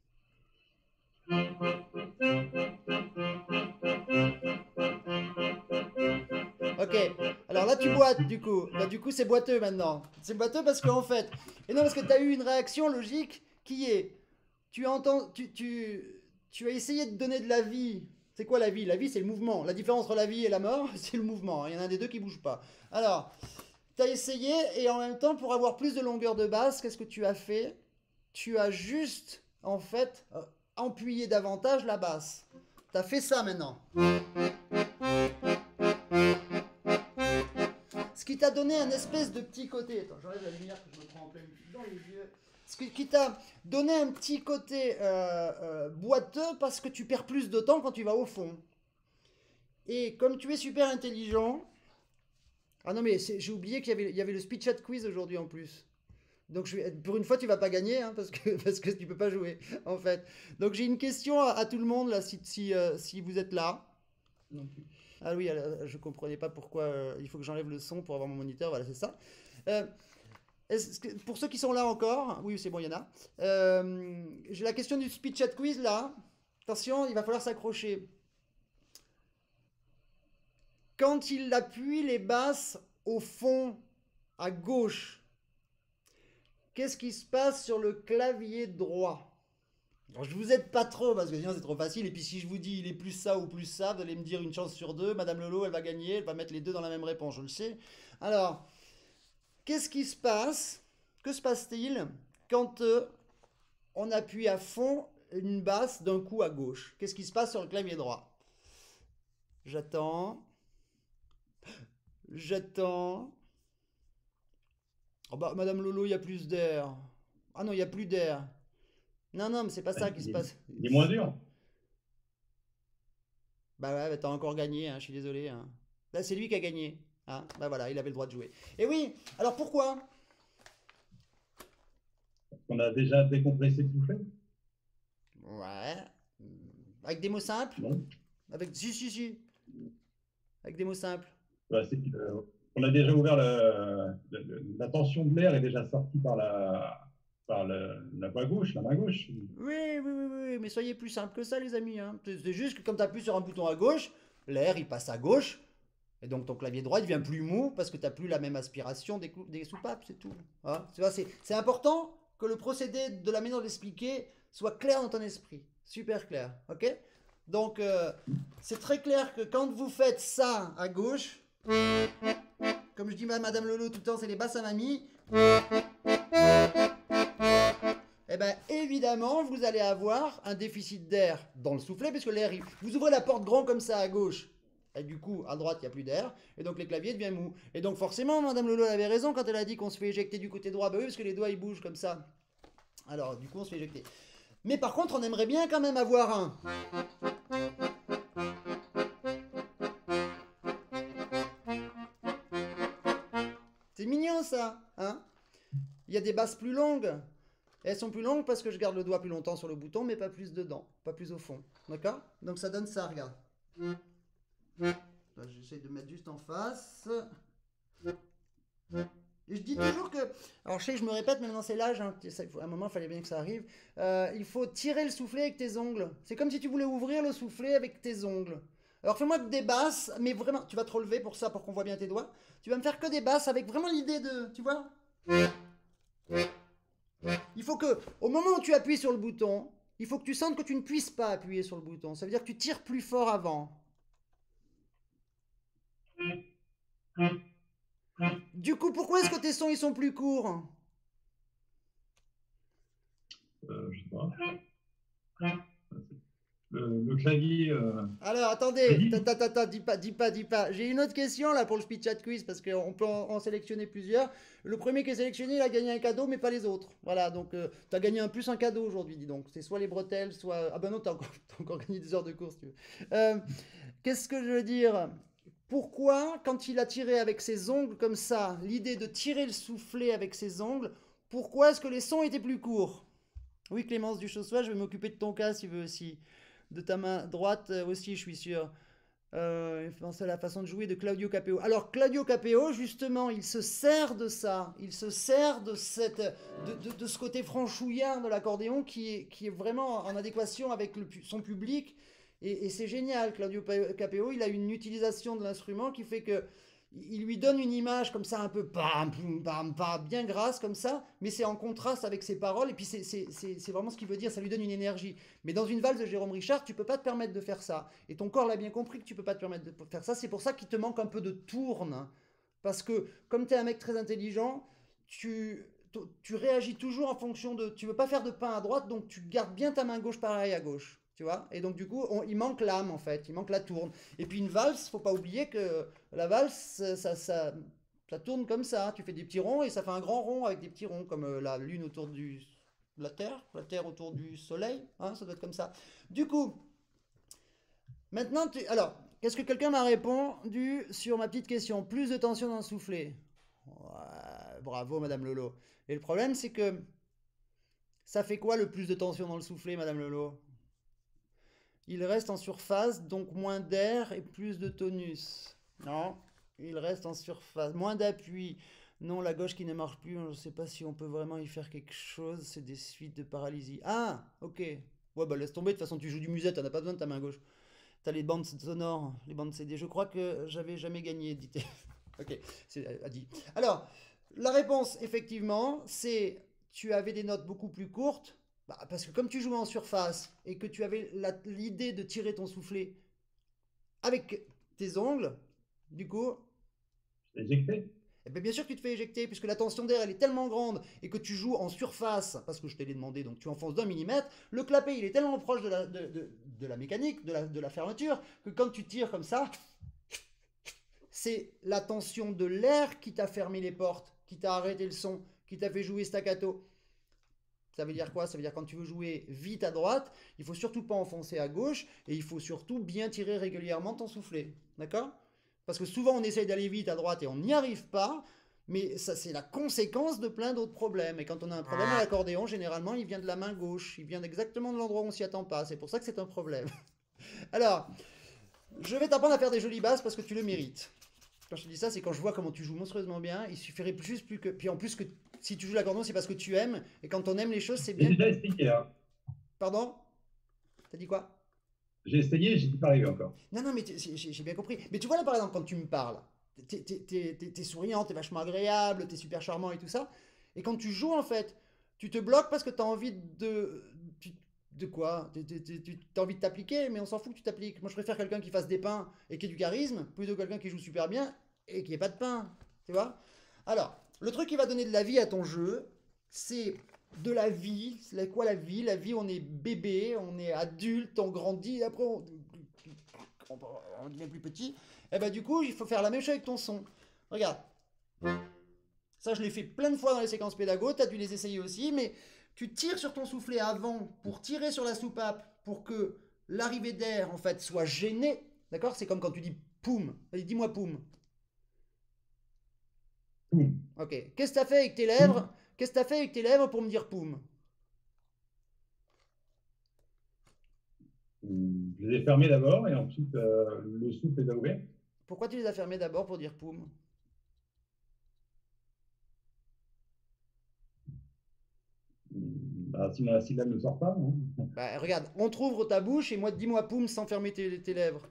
Ok, alors là tu boites du coup. Bah, du coup c'est boiteux maintenant. C'est boiteux parce qu'en fait... Et non, parce que tu as eu une réaction logique qui est... Tu entends... Tu, tu, tu as essayé de donner de la vie... C'est quoi la vie? La vie, c'est le mouvement. La différence entre la vie et la mort, c'est le mouvement. Il y en a un des deux qui ne bouge pas. Alors, tu as essayé, et en même temps, pour avoir plus de longueur de basse, qu'est-ce que tu as fait? Tu as juste, en fait, euh, appuyé davantage la basse. Tu as fait ça maintenant. Ce qui t'a donné un espèce de petit côté... Attends, j'enlève la lumière que je me prends en pleine dans les yeux. Ce qui t'a donné un petit côté euh, euh, boiteux parce que tu perds plus de temps quand tu vas au fond. Et comme tu es super intelligent... Ah non mais j'ai oublié qu'il y avait, il y avait le speed chat quiz aujourd'hui en plus. Donc je, pour une fois tu vas pas gagner hein, parce, que, parce que tu peux pas jouer en fait. Donc j'ai une question à, à tout le monde là si, si, euh, si vous êtes là. Non plus. Ah oui, alors, je comprenais pas pourquoi euh, il faut que j'enlève le son pour avoir mon moniteur, voilà c'est ça. Euh, Que, pour ceux qui sont là encore, oui c'est bon il y en a, euh, j'ai la question du speed chat quiz là, attention il va falloir s'accrocher. Quand il appuie les basses au fond à gauche, qu'est-ce qui se passe sur le clavier droit? Alors, je vous aide pas trop parce que sinon c'est trop facile, et puis si je vous dis il est plus ça ou plus ça, vous allez me dire une chance sur deux, Madame Lolo elle va gagner, elle va mettre les deux dans la même réponse, je le sais. Alors, qu'est-ce qui se passe? Que se passe-t-il quand euh, on appuie à fond une basse d'un coup à gauche? Qu'est-ce qui se passe sur le clavier droit? J'attends. J'attends. Oh bah, Madame Lolo, il y a plus d'air. Ah non, il n'y a plus d'air. Non, non, mais c'est pas ça qui se passe. Il est moins dur. Bah ouais, bah, t'as encore gagné, hein, je suis désolé. Hein. Là, c'est lui qui a gagné. Hein. Bah voilà, il avait le droit de jouer. Et oui, alors pourquoi? On a déjà décompressé le soufflet. Ouais. Avec des mots simples? Non. Avec... Si, si, si. Avec des mots simples. Bah, c'est qu'on a déjà ouvert le, le, le, la tension de l'air est déjà sortie par la par le, la voie gauche, la main gauche. Oui, oui, oui, oui, mais soyez plus simple que ça, les amis. Hein. C'est juste que quand tu appuies sur un bouton à gauche, l'air il passe à gauche. Et donc ton clavier droit il devient plus mou parce que tu n'as plus la même aspiration des, des soupapes, c'est tout. Hein. C'est important que le procédé de la manière d'expliquer soit clair dans ton esprit. Super clair, ok? Donc, euh, c'est très clair que quand vous faites ça à gauche, comme je dis à Madame Lolo tout le temps, c'est les basses à mamie. Eh bien, évidemment, vous allez avoir un déficit d'air dans le soufflet, puisque l'air, vous ouvrez la porte grand comme ça à gauche, et du coup, à droite, il n'y a plus d'air, et donc les claviers deviennent mous. Et donc, forcément, Madame Lolo avait raison quand elle a dit qu'on se fait éjecter du côté droit. Bah oui, parce que les doigts, ils bougent comme ça. Alors, du coup, on se fait éjecter. Mais par contre, on aimerait bien quand même avoir un... C'est mignon, ça, hein? Il y a des basses plus longues. Elles sont plus longues parce que je garde le doigt plus longtemps sur le bouton, mais pas plus dedans, pas plus au fond. D'accord? Donc ça donne ça, regarde. J'essaie de mettre juste en face. Et je dis toujours que, alors je sais que je me répète, mais maintenant c'est l'âge, hein, à un moment il fallait bien que ça arrive, euh, il faut tirer le soufflet avec tes ongles. C'est comme si tu voulais ouvrir le soufflet avec tes ongles. Alors fais-moi que des basses, mais vraiment, tu vas te relever pour ça, pour qu'on voit bien tes doigts. Tu vas me faire que des basses avec vraiment l'idée de, tu vois? Il faut que, au moment où tu appuies sur le bouton, il faut que tu sentes que tu ne puisses pas appuyer sur le bouton. Ça veut dire que tu tires plus fort avant. Du coup, pourquoi est-ce que tes sons ils sont plus courts? Euh, je sais pas. Le, le clavier. Euh... Alors, attendez, ta, ta, ta, dis pas, dis pas, dis pas. J'ai une autre question là pour le Speed Chat Quiz parce qu'on peut en, en sélectionner plusieurs. Le premier qui est sélectionné, il a gagné un cadeau, mais pas les autres. Voilà, donc euh, tu as gagné un plus un cadeau aujourd'hui, dis donc. C'est soit les bretelles, soit. Ah ben non, tu as, as encore gagné des heures de course, tu veux. Euh, Qu'est-ce que je veux dire? Pourquoi, quand il a tiré avec ses ongles comme ça, l'idée de tirer le soufflet avec ses ongles, pourquoi est-ce que les sons étaient plus courts? Oui, Clémence Duchossois, je vais m'occuper de ton cas si tu veux aussi. De ta main droite aussi, je suis sûr. Euh, c'est la façon de jouer de Claudio Capeo. Alors, Claudio Capeo, justement, il se sert de ça. Il se sert de, cette, de, de, de ce côté franchouillard de l'accordéon qui est, qui est vraiment en adéquation avec le, son public. Et, et c'est génial, Claudio Capeo, il a une utilisation de l'instrument qui fait que il lui donne une image comme ça un peu pam, pam, pam, bien grasse comme ça, mais c'est en contraste avec ses paroles, et puis c'est vraiment ce qu'il veut dire, ça lui donne une énergie. Mais dans une valse de Jérôme Richard, tu peux pas te permettre de faire ça. Et ton corps l'a bien compris que tu peux pas te permettre de faire ça, c'est pour ça qu'il te manque un peu de tourne. Parce que comme tu es un mec très intelligent, tu, tu réagis toujours en fonction de... Tu veux pas faire de pain à droite, donc tu gardes bien ta main gauche pareil à gauche. Tu vois? Et donc du coup, on, il manque l'âme en fait, il manque la tourne. Et puis une valse, faut pas oublier que la valse, ça, ça, ça tourne comme ça. Tu fais des petits ronds et ça fait un grand rond avec des petits ronds, comme la lune autour du, de la Terre, la Terre autour du Soleil, hein, ça doit être comme ça. Du coup, maintenant, tu... alors, qu'est-ce que quelqu'un m'a répondu sur ma petite question? Plus de tension dans le soufflet. Ouais, bravo Madame Lolo. Et le problème, c'est que ça fait quoi le plus de tension dans le soufflet, Madame Lolo? Il reste en surface, donc moins d'air et plus de tonus. Non, il reste en surface. Moins d'appui. Non, la gauche qui ne marche plus, je ne sais pas si on peut vraiment y faire quelque chose. C'est des suites de paralysie. Ah, ok. Ouais, bah laisse tomber, de toute façon tu joues du musette, t'en as pas besoin de ta main gauche. T'as les bandes sonores, les bandes C D. Je crois que j'avais jamais gagné, dit. Ok, c'est a dit. Alors, la réponse, effectivement, c'est tu avais des notes beaucoup plus courtes. Bah, parce que comme tu jouais en surface et que tu avais l'idée de tirer ton soufflet avec tes ongles, du coup... Éjecté? Eh bien, bien sûr que tu te fais éjecter, puisque la tension d'air elle est tellement grande et que tu joues en surface, parce que je t'ai demandé, donc tu enfonces d'un millimètre, le clapet il est tellement proche de la, de, de, de la mécanique, de la, de la fermeture, que quand tu tires comme ça, c'est la tension de l'air qui t'a fermé les portes, qui t'a arrêté le son, qui t'a fait jouer staccato. Ça veut dire quoi? Ça veut dire quand tu veux jouer vite à droite, il faut surtout pas enfoncer à gauche et il faut surtout bien tirer régulièrement ton soufflet. D'accord? Parce que souvent on essaye d'aller vite à droite et on n'y arrive pas, mais ça c'est la conséquence de plein d'autres problèmes. Et quand on a un problème à l'accordéon, généralement il vient de la main gauche, il vient exactement de l'endroit où on s'y attend pas. C'est pour ça que c'est un problème. Alors, je vais t'apprendre à faire des jolies basses parce que tu le mérites. Quand je te dis ça, c'est quand je vois comment tu joues monstrueusement bien, il suffirait juste plus que... Puis en plus que si tu joues l'accordéon, c'est parce que tu aimes, et quand on aime les choses, c'est bien... J'ai déjà expliqué, hein. Pardon? T'as dit quoi? J'ai essayé, j'y suis pas arrivé encore. Non, non, mais j'ai bien compris. Mais tu vois là, par exemple, quand tu me parles, t'es souriant, t'es vachement agréable, t'es super charmant et tout ça, et quand tu joues, en fait, tu te bloques parce que t'as envie de... Tu, de quoi? Tu as envie de t'appliquer, mais on s'en fout que tu t'appliques. Moi, je préfère quelqu'un qui fasse des pains et qui ait du charisme, plutôt que quelqu'un qui joue super bien et qui ait pas de pain. Tu vois? Alors, le truc qui va donner de la vie à ton jeu, c'est de la vie. C'est quoi la vie? La vie, on est bébé, on est adulte, on grandit, et après on, on, on devient plus petit. Et bah du coup, il faut faire la même chose avec ton son. Regarde. Ça, je l'ai fait plein de fois dans les séquences pédago, tu as dû les essayer aussi, mais tu tires sur ton soufflet avant pour tirer sur la soupape pour que l'arrivée d'air, en fait, soit gênée. D'accord? C'est comme quand tu dis poum. Allez, dis-moi poum. Poum. Ok. Qu'est-ce que tu as fait avec tes lèvres? Qu'est-ce que tu as fait avec tes lèvres pour me dire poum? Je les ai fermés d'abord et ensuite euh, le souffle les a ouverts. Pourquoi tu les as fermés d'abord pour dire poum? Bah, sinon la syllabe ne sort pas. Hein. Bah, regarde, on t'ouvre ta bouche et moi, dis-moi poum sans fermer tes, tes lèvres.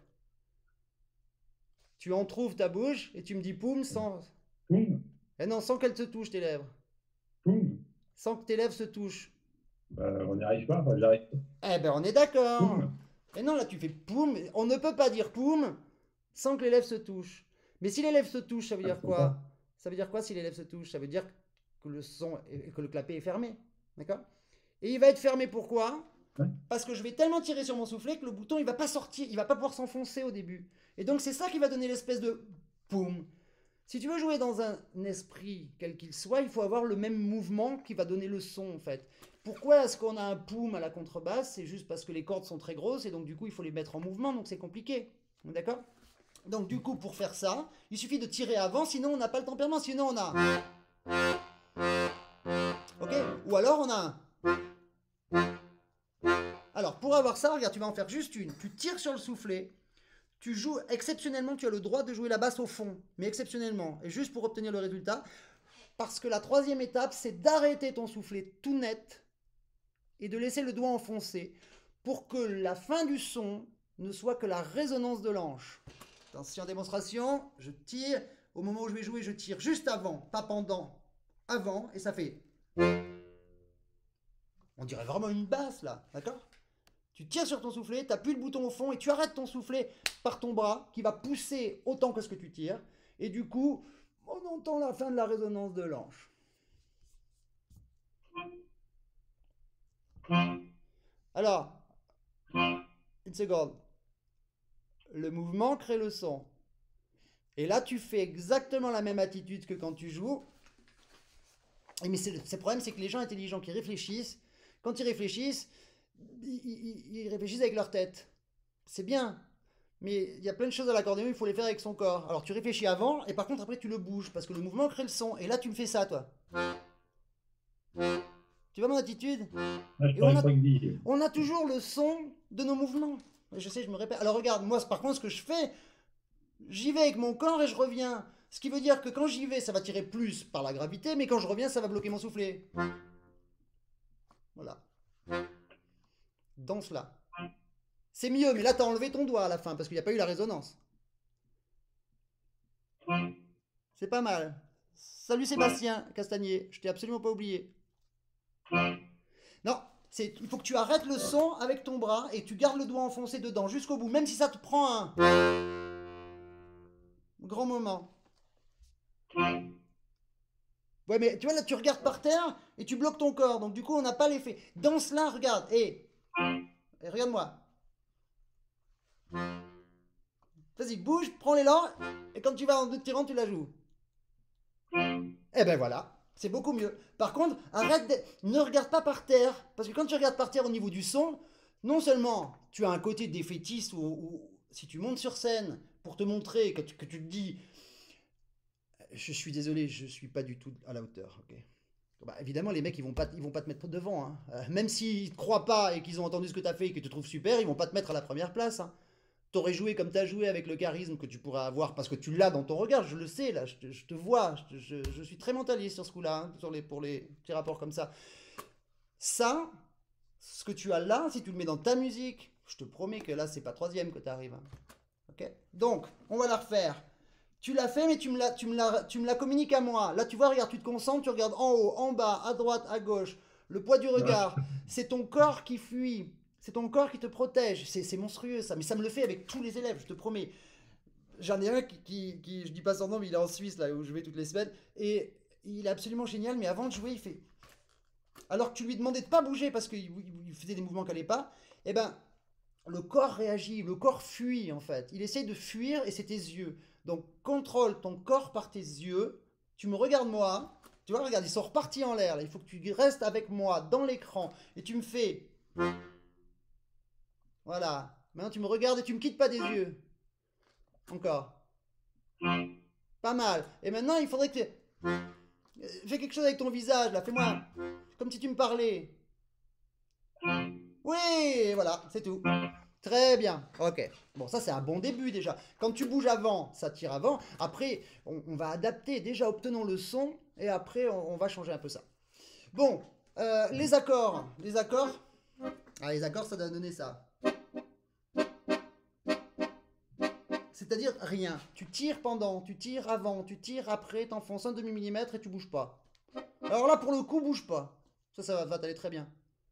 Tu entrouvres ta bouche et tu me dis poum sans. Poum, Eh non, sans qu'elles se touchent tes lèvres. poum. Sans que tes lèvres se touchent. Bah, on n'y arrive pas, enfin, j'arrive. Eh ben, on est d'accord. Poum. Et non, là, tu fais poum. On ne peut pas dire poum sans que les lèvres se touchent. Mais si les lèvres se touchent, ça veut Ah, dire je quoi? comprends. Ça veut dire quoi si les lèvres se touchent? Ça veut dire que le son, est- que le clapet est fermé. D'accord? Et il va être fermé pourquoi? Ouais. Parce que je vais tellement tirer sur mon soufflet que le bouton, il va pas sortir, il va pas pouvoir s'enfoncer au début. Et donc, c'est ça qui va donner l'espèce de poum. Si tu veux jouer dans un esprit, quel qu'il soit, il faut avoir le même mouvement qui va donner le son, en fait. Pourquoi est-ce qu'on a un poum à la contrebasse? C'est juste parce que les cordes sont très grosses et donc du coup, il faut les mettre en mouvement, donc c'est compliqué. D'accord? Donc du coup, pour faire ça, il suffit de tirer avant, sinon on n'a pas le tempérament, sinon on a... Ok? Ou alors on a un... Alors, pour avoir ça, regarde, tu vas en faire juste une. Tu tires sur le soufflet, tu joues, exceptionnellement, tu as le droit de jouer la basse au fond, mais exceptionnellement, et juste pour obtenir le résultat, parce que la troisième étape, c'est d'arrêter ton soufflet tout net et de laisser le doigt enfoncé pour que la fin du son ne soit que la résonance de l'anche. Attention, démonstration, je tire, au moment où je vais jouer, je tire juste avant, pas pendant, avant, et ça fait... On dirait vraiment une basse là, d'accord? Tu tires sur ton soufflet, tu appuies le bouton au fond et tu arrêtes ton soufflet par ton bras qui va pousser autant que ce que tu tires. Et du coup, on entend la fin de la résonance de l'anche. Alors, une seconde. Le mouvement crée le son. Et là, tu fais exactement la même attitude que quand tu joues. Et mais c'est le, c'est le problème, c'est que les gens intelligents qui réfléchissent, quand ils réfléchissent, ils, ils- ils réfléchissent avec leur tête. C'est bien. Mais il y a plein de choses à l'accordéon, il faut les faire avec son corps. Alors tu réfléchis avant, et par contre après tu le bouges, parce que le mouvement crée le son. Et là tu me fais ça, toi. Tu vois mon attitude? Là, je Et on parie a, pas que on a toujours le son de nos mouvements. Et je sais, je me répète. Alors regarde, moi par contre ce que je fais, j'y vais avec mon corps et je reviens. Ce qui veut dire que quand j'y vais, ça va tirer plus par la gravité, mais quand je reviens, ça va bloquer mon soufflet. Voilà. Danse là. C'est mieux, mais là t'as enlevé ton doigt à la fin, parce qu'il n'y a pas eu la résonance. C'est pas mal. Salut Sébastien Castagnier, je t'ai absolument pas oublié. Non, c'est, il faut que tu arrêtes le son avec ton bras et tu gardes le doigt enfoncé dedans jusqu'au bout, même si ça te prend un grand moment. Ouais, mais tu vois, là, tu regardes par terre et tu bloques ton corps, donc du coup, on n'a pas l'effet. Dans cela, regarde, et, et regarde-moi. Vas-y, bouge, prends l'élan, et quand tu vas en deux tirant, tu la joues. Eh ben voilà, c'est beaucoup mieux. Par contre, arrête de... ne regarde pas par terre, parce que quand tu regardes par terre au niveau du son, non seulement tu as un côté défaitiste où, où si tu montes sur scène pour te montrer que tu, que tu te dis, je suis désolé, je suis pas du tout à la hauteur, ok. Bah, évidemment, les mecs, ils vont pas, ils vont pas te mettre devant, hein. Euh, même s'ils te croient pas et qu'ils ont entendu ce que tu as fait et qu'ils te trouvent super, ils vont pas te mettre à la première place, hein. T'aurais joué comme t'as joué avec le charisme que tu pourrais avoir parce que tu l'as dans ton regard, je le sais là, je te, je te vois, je, je, je, suis très mentaliste sur ce coup-là, hein, sur les, pour les petits rapports comme ça. Ça, ce que tu as là, si tu le mets dans ta musique, je te promets que là, c'est pas troisième que tu arrives. Hein. Ok. Donc, on va la refaire. Tu l'as fait, mais tu me la, tu me la, tu me la communiques à moi. Là, tu vois, regarde, tu te concentres, tu regardes en haut, en bas, à droite, à gauche, le poids du regard. C'est ton corps qui fuit. C'est ton corps qui te protège. C'est monstrueux ça, mais ça me le fait avec tous les élèves, je te promets. J'en ai un qui, qui, qui, je dis pas son nom, mais il est en Suisse, là où je vais toutes les semaines, et il est absolument génial, mais avant de jouer, il fait... Alors que tu lui demandais de pas bouger parce qu'il il faisait des mouvements qui n'allaient pas, eh ben, le corps réagit, le corps fuit en fait. Il essaie de fuir et c'est tes yeux. Donc contrôle ton corps par tes yeux. Tu me regardes moi, tu vois, regarde, ils sont repartis en l'air. Il faut que tu restes avec moi dans l'écran et tu me fais... Voilà. Maintenant, tu me regardes et tu me quittes pas des yeux. Encore. Pas mal. Et maintenant, il faudrait que tu... Fais quelque chose avec ton visage, là. Fais-moi... Comme si tu me parlais. Oui, voilà, c'est tout. Très bien, ok. Bon, ça c'est un bon début déjà. Quand tu bouges avant, ça tire avant. Après, on, on va adapter. Déjà, obtenons le son et après, on, on va changer un peu ça. Bon, euh, les accords. Les accords. Ah, les accords, ça doit donner ça. C'est-à-dire rien. Tu tires pendant, tu tires avant, tu tires après, t'enfonces un demi-millimètre et tu bouges pas. Alors là, pour le coup, bouge pas. Ça, ça va, va t'aller très bien.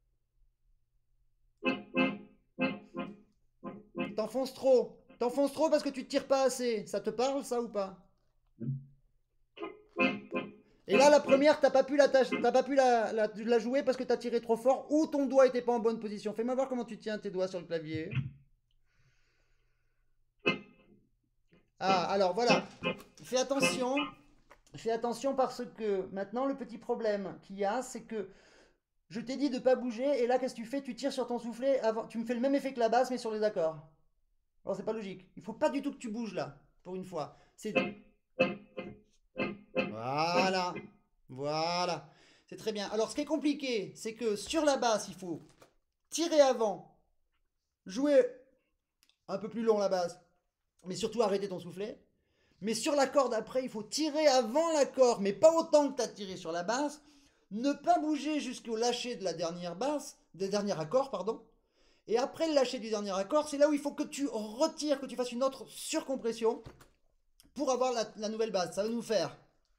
T'enfonces trop. T'enfonces trop parce que tu tires pas assez. Ça te parle, ça ou pas? Et là, la première, t'as pas pu la, t'as pas pu la, la, la jouer parce que t'as tiré trop fort ou ton doigt était pas en bonne position. Fais-moi voir comment tu tiens tes doigts sur le clavier. Ah, alors voilà. Fais attention. Fais attention parce que maintenant, le petit problème qu'il y a, c'est que je t'ai dit de pas bouger et là, qu'est-ce que tu fais? Tu tires sur ton soufflet avant. Tu me fais le même effet que la basse, mais sur les accords. Alors, c'est pas logique. Il faut pas du tout que tu bouges là, pour une fois. C'est. Voilà. Voilà. C'est très bien. Alors, ce qui est compliqué, c'est que sur la basse, il faut tirer avant, jouer un peu plus long la basse, mais surtout arrêter ton soufflet. Mais sur la corde après, il faut tirer avant l'accord, mais pas autant que tu as tiré sur la basse. Ne pas bouger jusqu'au lâcher de la dernière basse, des derniers accords, pardon. Et après le lâcher du dernier accord, c'est là où il faut que tu retires, que tu fasses une autre surcompression pour avoir la, la nouvelle basse. Ça va nous faire.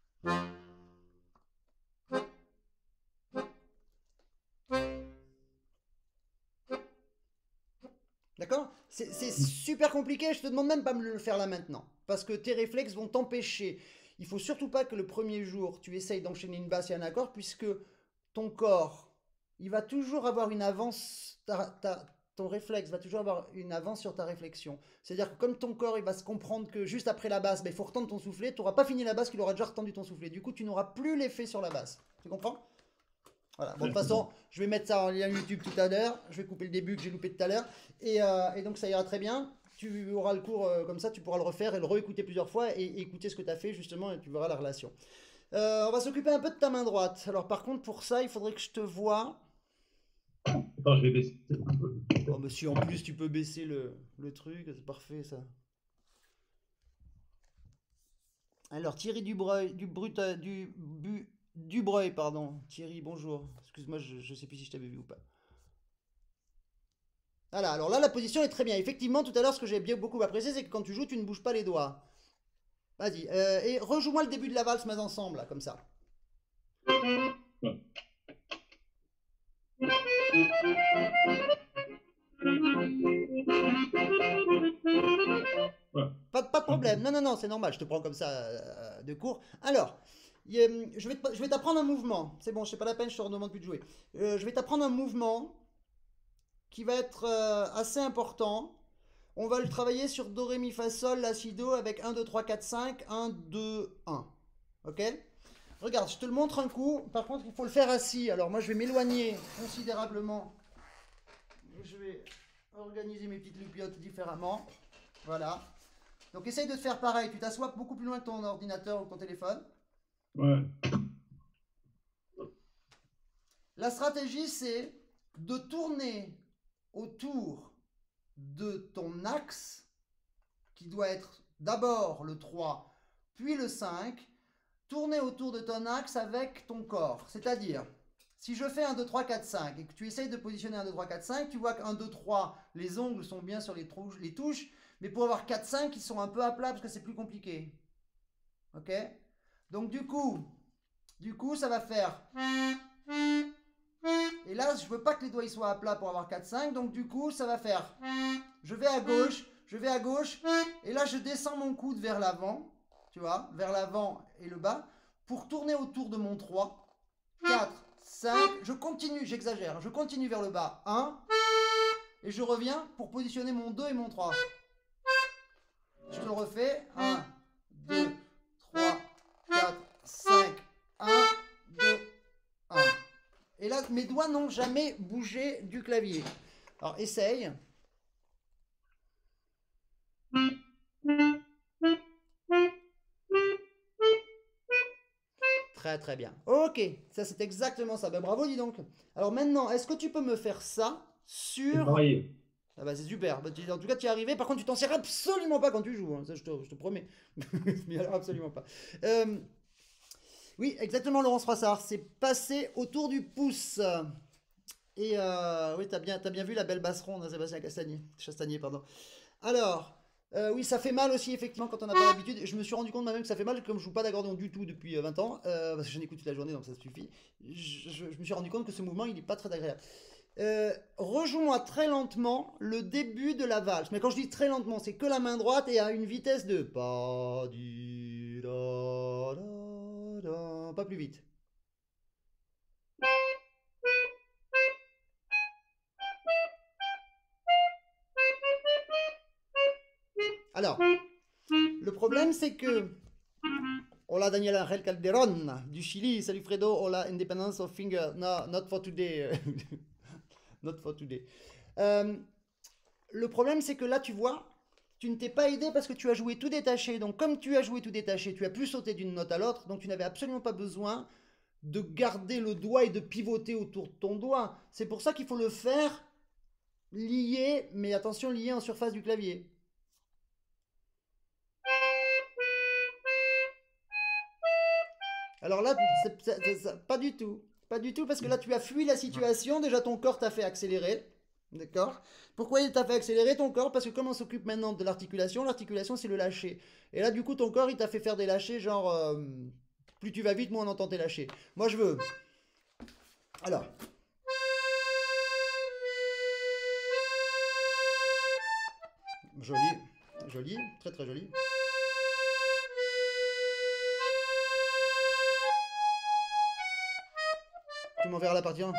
D'accord? C'est super compliqué, je te demande même pas de me le faire là maintenant. Parce que tes réflexes vont t'empêcher. Il faut surtout pas que le premier jour, tu essayes d'enchaîner une basse et un accord, puisque ton corps, il va toujours avoir une avance, ta, ta, ton réflexe va toujours avoir une avance sur ta réflexion. C'est-à-dire que comme ton corps, il va se comprendre que juste après la basse, ben, il faut retendre ton soufflet, tu n'auras pas fini la basse, qu'il aura déjà retendu ton soufflet. Du coup, tu n'auras plus l'effet sur la basse. Tu comprends? Voilà. Bon, de toute façon, je vais mettre ça en lien YouTube tout à l'heure. Je vais couper le début que j'ai loupé tout à l'heure. Et, euh, et donc, ça ira très bien. Tu auras le cours euh, comme ça, tu pourras le refaire et le réécouter plusieurs fois et, et écouter ce que tu as fait justement et tu verras la relation. Euh, on va s'occuper un peu de ta main droite. Alors, par contre, pour ça, il faudrait que je te voie. Attends, je vais baisser un peu. Oh, mais si en plus tu peux baisser le, le truc, c'est parfait ça. Alors, Thierry Dubreuil, du brut, du, bu, Dubreuil, pardon. Thierry, bonjour. Excuse-moi, je ne sais plus si je t'avais vu ou pas. Voilà, alors là, la position est très bien. Effectivement, tout à l'heure, ce que j'ai bien beaucoup apprécié, c'est que quand tu joues, tu ne bouges pas les doigts. Vas-y, euh, et rejoue-moi le début de la valse, mais ensemble, là, comme ça. Ouais. Ouais. Pas, pas de problème, non, non, non, c'est normal, je te prends comme ça euh, de court. Alors, y a, je vais te- je vais t'apprendre un mouvement. C'est bon, c'est pas la peine, je te redemande plus de jouer. Euh, je vais t'apprendre un mouvement qui va être euh, assez important. On va le travailler sur Do, Ré, Mi, Fa, Sol, La, Si, Do avec un, deux, trois, quatre, cinq, un, deux, un. Ok? Regarde, je te le montre un coup. Par contre, il faut le faire assis. Alors moi, je vais m'éloigner considérablement. Je vais organiser mes petites loupiottes différemment. Voilà. Donc essaye de te faire pareil. Tu t'assois beaucoup plus loin que ton ordinateur ou ton téléphone. Ouais. La stratégie, c'est de tourner autour de ton axe, qui doit être d'abord le trois, puis le cinq. Tourner autour de ton axe avec ton corps. C'est-à-dire, si je fais un, deux, trois, quatre, cinq et que tu essayes de positionner un, deux, trois, quatre, cinq, tu vois qu'un, deux, trois, les ongles sont bien sur les, les touches, mais pour avoir quatre, cinq, ils sont un peu à plat parce que c'est plus compliqué. Ok? Donc du coup, du coup, ça va faire... Et là, je veux pas que les doigts ils soient à plat pour avoir quatre, cinq, donc du coup, ça va faire... Je vais à gauche, je vais à gauche, et là, je descends mon coude vers l'avant, tu vois, vers l'avant et le bas, pour tourner autour de mon trois, quatre, cinq, je continue, j'exagère, je continue vers le bas, un, et je reviens pour positionner mon deux et mon trois. Je te le refais, un, deux, trois, quatre, cinq, un, deux, un. Et là, mes doigts n'ont jamais bougé du clavier. Alors, essaye. Très très bien. Ok, ça c'est exactement ça. Ben, bravo, dis donc. Alors maintenant, est-ce que tu peux me faire ça sur... Pareil. Ah bah c'est super. Bah, tu- en tout cas, tu y es arrivé. Par contre, tu t'en sers absolument pas quand tu joues, hein. Ça, je te, je te promets. Mais alors, absolument pas. Euh, oui, exactement, Laurence Froissart. C'est passé autour du pouce. Et euh, oui, t'as bien, t'as bien vu la belle basse ronde, hein, Sébastien Castagnier. Chastagnier, pardon. Alors, euh, oui, ça fait mal aussi, effectivement, quand on n'a pas l'habitude. Je me suis rendu compte moi-même que ça fait mal, comme je joue pas d'accordéon du tout depuis euh, vingt ans, euh, parce que j'en écoute toute la journée, donc ça suffit. Je, je- je me suis rendu compte que ce mouvement, il n'est pas très agréable. Euh, rejoue-moi très lentement le début de la valse. Mais quand je dis très lentement, c'est que la main droite et à une vitesse de pa di da da da, pas plus vite. Alors, le problème c'est que hola Daniel Angel Calderón du Chili, salut Fredo, hola Independence of Finger, no, not for today, not for today. Euh, le problème c'est que là tu vois, tu ne t'es pas aidé parce que tu as joué tout détaché. Donc comme tu as joué tout détaché, tu as pu sauter d'une note à l'autre, donc tu n'avais absolument pas besoin de garder le doigt et de pivoter autour de ton doigt. C'est pour ça qu'il faut le faire lié, mais attention, lié en surface du clavier. Alors là, c'est- c'est- c'est- c'est- pas du tout. Pas du tout, parce que là, tu as fui la situation. Déjà, ton corps t'a fait accélérer. D'accord? Pourquoi il t'a fait accélérer ton corps? Parce que comme on s'occupe maintenant de l'articulation, l'articulation, c'est le lâcher. Et là, du coup, ton corps, il t'a fait faire des lâchers, genre, euh, plus tu vas vite, moins on entend tes lâchers. Moi, je veux. Alors. Joli. Joli. Très, très joli. Tu m'enverras la partie un.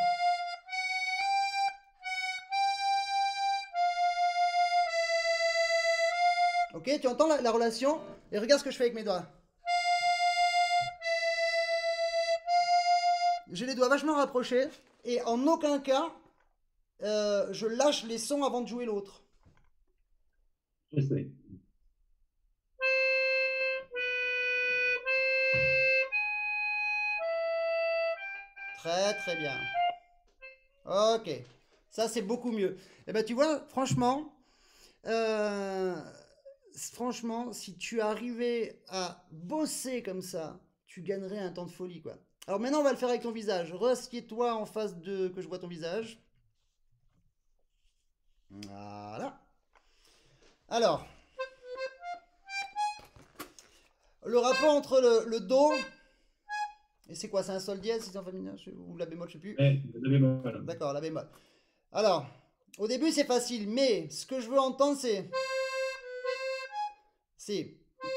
Ok, tu entends la, la relation? Et regarde ce que je fais avec mes doigts. J'ai les doigts vachement rapprochés. Et en aucun cas, euh, je lâche les sons avant de jouer l'autre. J'essaie. Très très bien. Ok. Ça c'est beaucoup mieux. Et ben tu vois, franchement, euh, franchement, si tu arrivais à bosser comme ça, tu gagnerais un temps de folie, quoi. Alors maintenant, on va le faire avec ton visage. Reassieds-toi en face de que je vois ton visage. Voilà. Alors, le rapport entre le, le do et c'est quoi? C'est un sol dièse, c'est un fa mineur ou la bémol, je sais plus. Eh, la bémol. D'accord, la bémol. Alors, au début c'est facile, mais ce que je veux entendre c'est c'est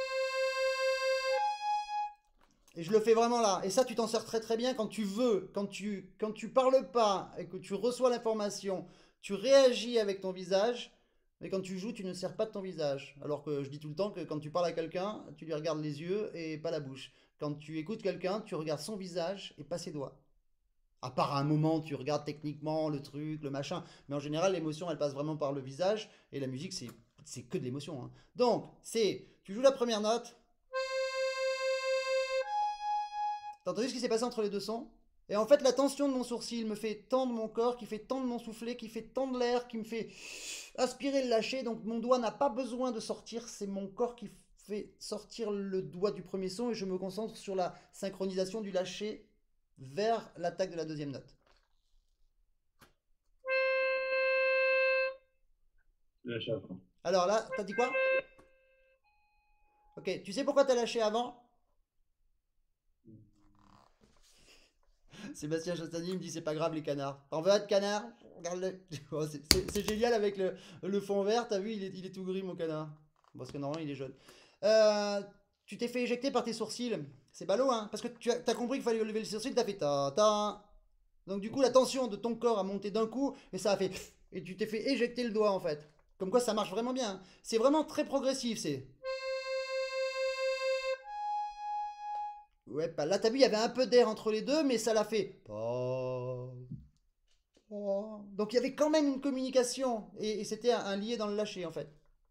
et je le fais vraiment là. Et ça, tu t'en sers très très bien quand tu veux, quand tu quand tu parles pas et que tu reçois l'information, tu réagis avec ton visage. Mais quand tu joues, tu ne sers pas de ton visage. Alors que je dis tout le temps que quand tu parles à quelqu'un, tu lui regardes les yeux et pas la bouche. Quand tu écoutes quelqu'un, tu regardes son visage et pas ses doigts. À part à un moment, tu regardes techniquement le truc, le machin. Mais en général, l'émotion, elle passe vraiment par le visage. Et la musique, c'est, c'est que de l'émotion, hein. Donc, c'est, tu joues la première note. T'as entendu ce qui s'est passé entre les deux sons? Et en fait, la tension de mon sourcil me fait tendre mon corps, qui fait tendre mon soufflet, qui fait tendre l'air, qui me fait aspirer le lâcher. Donc mon doigt n'a pas besoin de sortir, c'est mon corps qui fait sortir le doigt du premier son et je me concentre sur la synchronisation du lâcher vers l'attaque de la deuxième note. Lâché avant. Alors là, t'as dit quoi? Ok, tu sais pourquoi t'as lâché avant? Sébastien Chastagny me dit c'est pas grave les canards. T'en veux un de canard? Regarde-le. Oh, c'est- c'est c'est génial avec le, le fond vert, t'as vu, il est, il est tout gris mon canard. Parce que normalement il est jaune. Euh, tu t'es fait éjecter par tes sourcils. C'est ballot, hein? Parce que tu as, t'as compris qu'il fallait lever le sourcil, t'as fait ta ta. Donc du coup la tension de ton corps a monté d'un coup et ça a fait. Et tu t'es fait éjecter le doigt en fait. Comme quoi ça marche vraiment bien. C'est vraiment très progressif, c'est. Ouais, pas- là t'as vu, il y avait un peu d'air entre les deux, mais ça l'a fait. Pa. Oh. Donc il y avait quand même une communication et, et c'était un, un lié dans le lâcher en fait.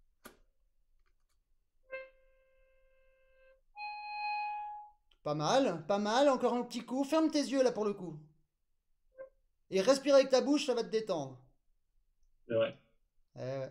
Pas mal, pas mal, encore un petit coup. Ferme tes yeux là pour le coup. Et respire avec ta bouche, ça va te détendre. C'est vrai. Eh ouais.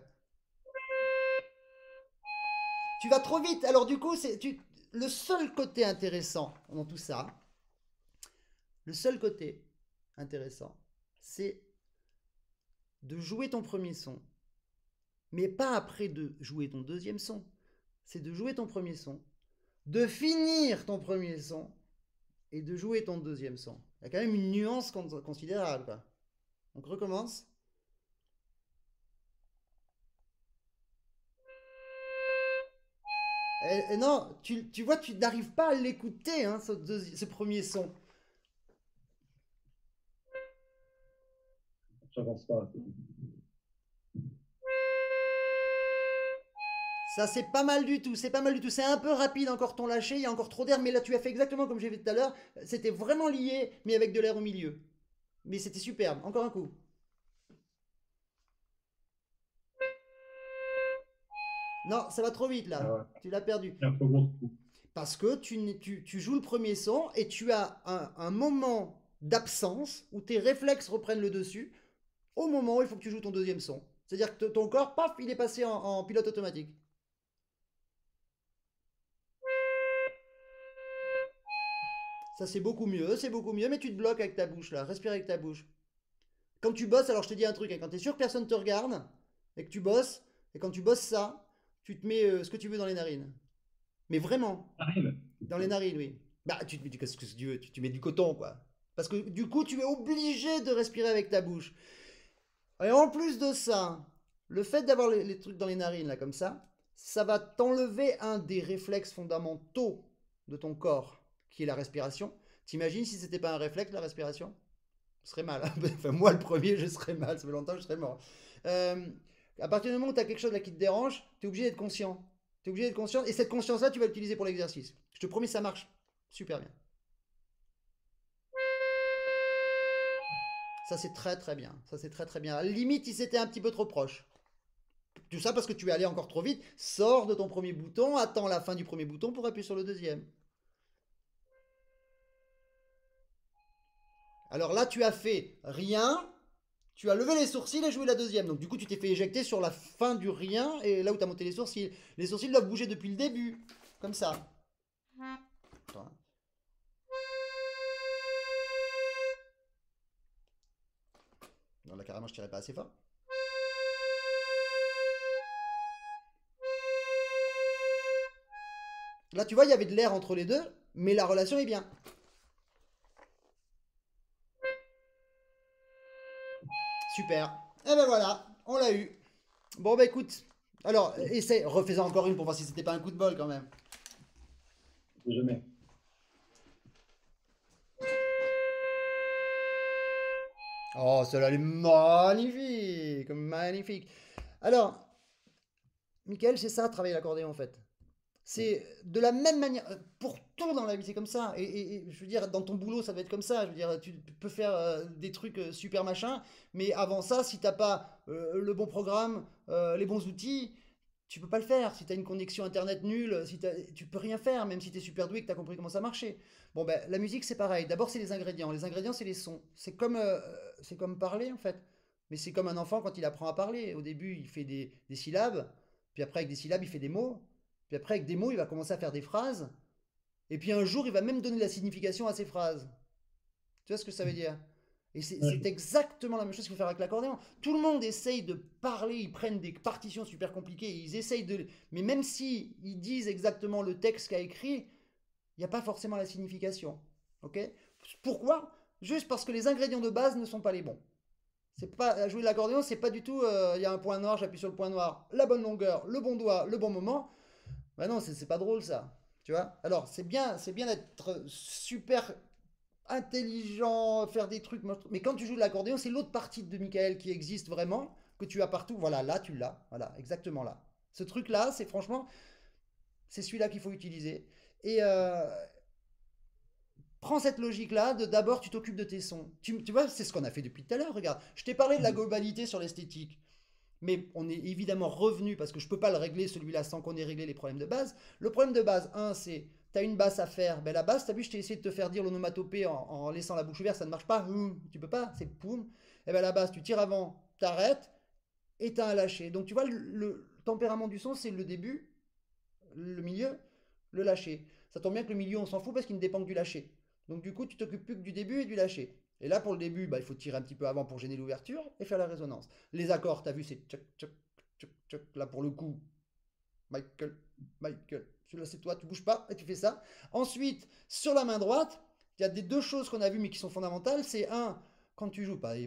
Tu vas trop vite. Alors du coup, c'est tu, le seul côté intéressant dans tout ça, le seul côté intéressant, c'est de jouer ton premier son, mais pas après de jouer ton deuxième son. C'est de jouer ton premier son, de finir ton premier son et de jouer ton deuxième son. Il y a quand même une nuance considérable, quoi. Donc recommence. Et, et non, tu, tu vois, tu n'arrives pas à l'écouter, hein, ce, deuxi- ce premier son. J'avance pas. Ça, c'est pas mal du tout, c'est pas mal du tout. C'est un peu rapide encore ton lâcher, il y a encore trop d'air, mais là, tu as fait exactement comme j'ai fait tout à l'heure. C'était vraiment lié, mais avec de l'air au milieu. Mais c'était superbe. Encore un coup. Non, ça va trop vite Ah là. ouais. Tu l'as perdu. C'est un peu gros. Parce que tu, n'es- tu, tu joues le premier son et tu as un, un moment d'absence où tes réflexes reprennent le dessus au moment où il faut que tu joues ton deuxième son. C'est-à-dire que ton corps, paf, il est passé en, en pilote automatique. Ça, c'est beaucoup mieux, c'est beaucoup mieux, mais tu te bloques avec ta bouche là. Respire avec ta bouche. Quand tu bosses, alors je te dis un truc, hein, quand tu es sûr que personne te regarde et que tu bosses, et quand tu bosses ça, tu te mets euh, ce que tu veux dans les narines. Mais vraiment, Arrive. dans les narines, oui. Bah, tu te mets du, qu'est-ce que tu veux, tu, tu mets du coton, quoi. Parce que du coup, tu es obligé de respirer avec ta bouche. Et en plus de ça, le fait d'avoir les, les trucs dans les narines, là, comme ça, ça va t'enlever un des réflexes fondamentaux de ton corps, qui est la respiration. T'imagines si c'était pas un réflexe, la respiration? Je serais mal. Enfin, moi, le premier, je serais mal. Ça fait longtemps que je serais mort. Euh, à partir du moment où tu as quelque chose là qui te dérange, tu es obligé d'être conscient. Tu es obligé d'être conscient. Et cette conscience-là, tu vas l'utiliser pour l'exercice. Je te promets, ça marche super bien. Ça, c'est très très bien. Ça, c'est très très bien. À la limite, il s'était un petit peu trop proche. Tout ça parce que tu es allé encore trop vite. Sors de ton premier bouton, attends la fin du premier bouton pour appuyer sur le deuxième. Alors là, tu as fait rien. Tu as levé les sourcils et joué la deuxième. Donc du coup, tu t'es fait éjecter sur la fin du rien et là où tu as monté les sourcils. Les sourcils doivent bouger depuis le début. Comme ça. Attends. Non, là, carrément, je tirais pas assez fort. Là, tu vois, il y avait de l'air entre les deux, mais la relation est bien. Super. Et ben voilà, on l'a eu. Bon, bah écoute. Alors, essaie, refais-en encore une pour voir si c'était pas un coup de bol quand même. Jamais. Oh, celle-là, elle est magnifique. Magnifique. Alors, Michael, c'est ça, travailler l'accordéon en fait. C'est de la même manière, euh, pour tout dans la vie, c'est comme ça. Et, et- et je veux dire, dans ton boulot, ça va être comme ça. Je veux dire, tu peux faire euh, des trucs euh, super machin, mais avant ça, si t'as pas euh, le bon programme, euh, les bons outils, tu peux pas le faire. Si t'as une connexion internet nulle, si t'as- tu peux rien faire, même si t'es super doué et que t'as compris comment ça marchait. Bon, ben, la musique, c'est pareil. D'abord, c'est les ingrédients. Les ingrédients, c'est les sons. C'est comme, euh, c'est comme parler, en fait. Mais c'est comme un enfant quand il apprend à parler. Au début, il fait des, des syllabes, puis après, avec des syllabes, il fait des mots. Puis après, avec des mots, il va commencer à faire des phrases. Et puis un jour, il va même donner la signification à ces phrases. Tu vois ce que ça veut dire? Et c'est Ouais, c'est je- exactement la même chose qu'il faut faire avec l'accordéon. Tout le monde essaye de parler, ils prennent des partitions super compliquées, ils essayent de... Mais même si ils disent exactement le texte qu'a écrit, il n'y a pas forcément la signification. Ok? Pourquoi? Juste parce que les ingrédients de base ne sont pas les bons. C'est pas à jouer de l'accordéon, c'est pas du tout. euh, Il y a un point noir, j'appuie sur le point noir, la bonne longueur, le bon doigt, le bon moment. Bah non, c'est c'est pas drôle ça. Tu vois? Alors, c'est bien, c'est bien d'être super intelligent, faire des trucs, mais quand tu joues de l'accordéon, c'est l'autre partie de Michael qui existe vraiment, que tu as partout. Voilà, là, tu l'as. Voilà, exactement là. Ce truc-là, c'est franchement, c'est celui-là qu'il faut utiliser. Et euh, prends cette logique-là, de d'abord, tu t'occupes de tes sons. Tu, tu vois, c'est ce qu'on a fait depuis tout à l'heure, regarde. Je t'ai parlé de la globalité sur l'esthétique. Mais on est évidemment revenu, parce que je ne peux pas le régler celui-là sans qu'on ait réglé les problèmes de base. Le problème de base, un, c'est, tu as une basse à faire. Ben, la basse, tu as vu, je t'ai essayé de te faire dire l'onomatopée en, en laissant la bouche ouverte, ça ne marche pas. Hum, tu peux pas, c'est poum. Et ben la basse, tu tires avant, t'arrêtes, et tu as un lâcher. Donc tu vois, le, le tempérament du son, c'est le début, le milieu, le lâcher. Ça tombe bien que le milieu, on s'en fout parce qu'il ne dépend que du lâcher. Donc du coup, tu t'occupes plus que du début et du lâcher. Et là, pour le début, bah, il faut tirer un petit peu avant pour gêner l'ouverture et faire la résonance. Les accords, tu as vu, c'est tchoc, tchoc, tchoc, tchoc. Là, pour le coup, Michael, Michael. Celui-là, c'est toi, tu bouges pas et tu fais ça. Ensuite, sur la main droite, il y a des deux choses qu'on a vues mais qui sont fondamentales. C'est un, quand tu joues pas,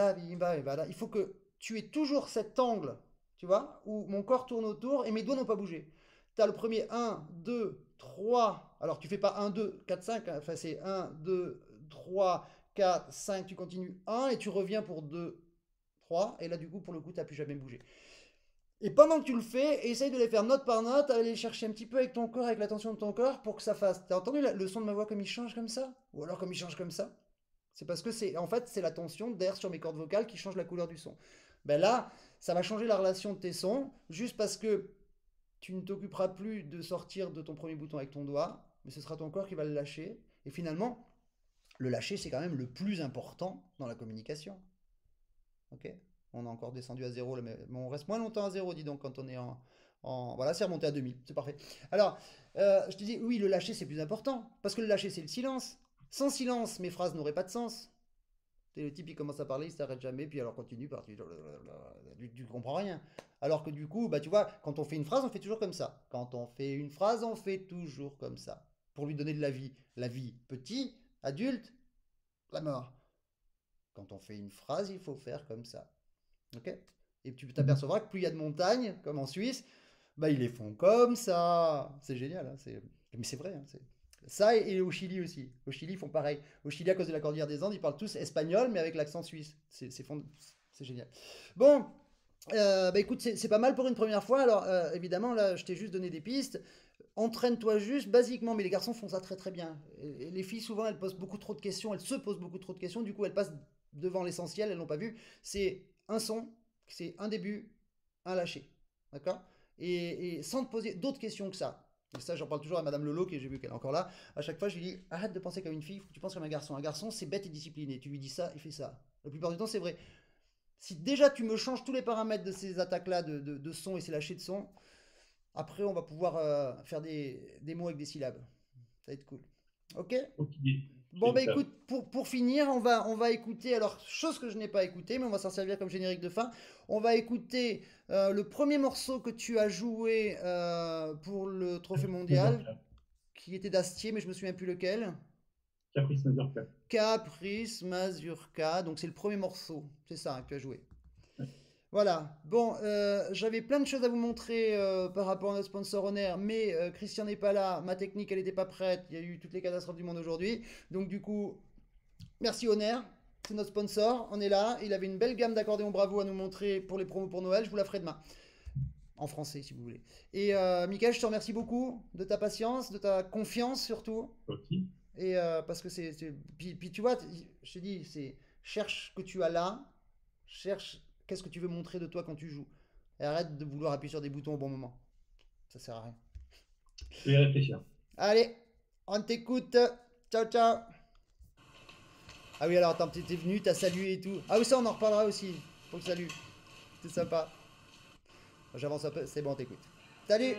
il faut que tu aies toujours cet angle, tu vois, où mon corps tourne autour et mes doigts n'ont pas bougé. Tu as le premier un, deux, trois. Alors, tu fais pas un, deux, quatre, cinq. Hein. Enfin, c'est un, deux, trois, quatre, cinq. Tu continues un et tu reviens pour deux, trois. Et là, du coup, pour le coup, tu n'as plus jamais bougé. Et pendant que tu le fais, essaye de les faire note par note, aller les chercher un petit peu avec ton corps, avec l'attention de ton corps, pour que ça fasse. T'as entendu le son de ma voix comme il change comme ça? Ou alors comme il change comme ça? C'est parce que c'est, en fait, c'est la tension d'air sur mes cordes vocales qui change la couleur du son. Ben là, ça va changer la relation de tes sons, juste parce que tu ne t'occuperas plus de sortir de ton premier bouton avec ton doigt, mais ce sera ton corps qui va le lâcher. Et finalement, le lâcher, c'est quand même le plus important dans la communication. Ok? On a encore descendu à zéro, mais on reste moins longtemps à zéro, dis donc, quand on est en... en... Voilà, c'est remonté à deux mille, c'est parfait. Alors, euh, je te dis, oui, le lâcher, c'est plus important, parce que le lâcher, c'est le silence. Sans silence, mes phrases n'auraient pas de sens. Et le type, il commence à parler, il s'arrête jamais, puis alors continue, par... tu, tu, tu comprends rien. Alors que du coup, bah, tu vois, quand on fait une phrase, on fait toujours comme ça. Quand on fait une phrase, on fait toujours comme ça. Pour lui donner de la vie. La vie, petit, adulte, la mort. Quand on fait une phrase, il faut faire comme ça. Ok? Et tu t'apercevras que plus il y a de montagnes, comme en Suisse, bah ils les font comme ça. C'est génial, hein, c'est... mais c'est vrai. Hein, c'est... Ça et, et au Chili aussi. Au Chili, ils font pareil. Au Chili, à cause de la cordillère des Andes, ils parlent tous espagnol, mais avec l'accent suisse. C'est, c'est, fond... c'est génial. Bon, euh, bah écoute, c'est, c'est pas mal pour une première fois. Alors, euh, évidemment, là, je t'ai juste donné des pistes. Entraîne-toi juste, basiquement, mais les garçons font ça très très bien. Et les filles, souvent, elles posent beaucoup trop de questions, elles se posent beaucoup trop de questions, du coup, elles passent devant l'essentiel, elles l'ont pas vu. C'est un son, c'est un début, un lâcher. D'accord? et, et sans te poser d'autres questions que ça. Et ça, j'en parle toujours à Madame Lolo, qui j'ai vu qu'elle est encore là. À chaque fois, je lui dis arrête de penser comme une fille, il faut que tu penses comme un garçon. Un garçon, c'est bête et discipliné. Tu lui dis ça, il fait ça. La plupart du temps, c'est vrai. Si déjà tu me changes tous les paramètres de ces attaques-là de, de, de son et ces lâchers de son, après, on va pouvoir euh, faire des, des mots avec des syllabes. Ça va être cool. Ok? Ok. Bon, bah C'est ça. écoute, pour, pour finir, on va, on va écouter, alors, chose que je n'ai pas écoutée, mais on va s'en servir comme générique de fin. On va écouter euh, le premier morceau que tu as joué euh, pour le Trophée Mondial, Mazurka. qui était d'Astier, mais je me souviens plus lequel. Caprice Mazurka. Caprice Mazurka, donc c'est le premier morceau, c'est ça hein, que tu as joué. Ouais. Voilà, bon, euh, j'avais plein de choses à vous montrer euh, par rapport à notre sponsor Honor, mais euh, Christian n'est pas là, ma technique elle n'était pas prête, il y a eu toutes les catastrophes du monde aujourd'hui, donc du coup, merci Honor, c'est notre sponsor, on est là, il avait une belle gamme d'accordéons Bravo à nous montrer pour les promos pour Noël, je vous la ferai demain, en français si vous voulez. Et euh, Mickaël, je te remercie beaucoup de ta patience, de ta confiance surtout. Aussi. Et euh, parce que c'est. c'est- Puis, puis tu vois, je te dis, c'est cherche ce que tu as là, cherche qu'est-ce que tu veux montrer de toi quand tu joues. Et arrête de vouloir appuyer sur des boutons au bon moment. Ça sert à rien. Je vais y réfléchir. Allez, on t'écoute. Ciao, ciao. Ah oui, alors attends, t'es venu, t'as salué et tout. Ah oui, ça, on en reparlera aussi. Pour le salut. C'est sympa. J'avance un peu, c'est bon, on t'écoute. Salut!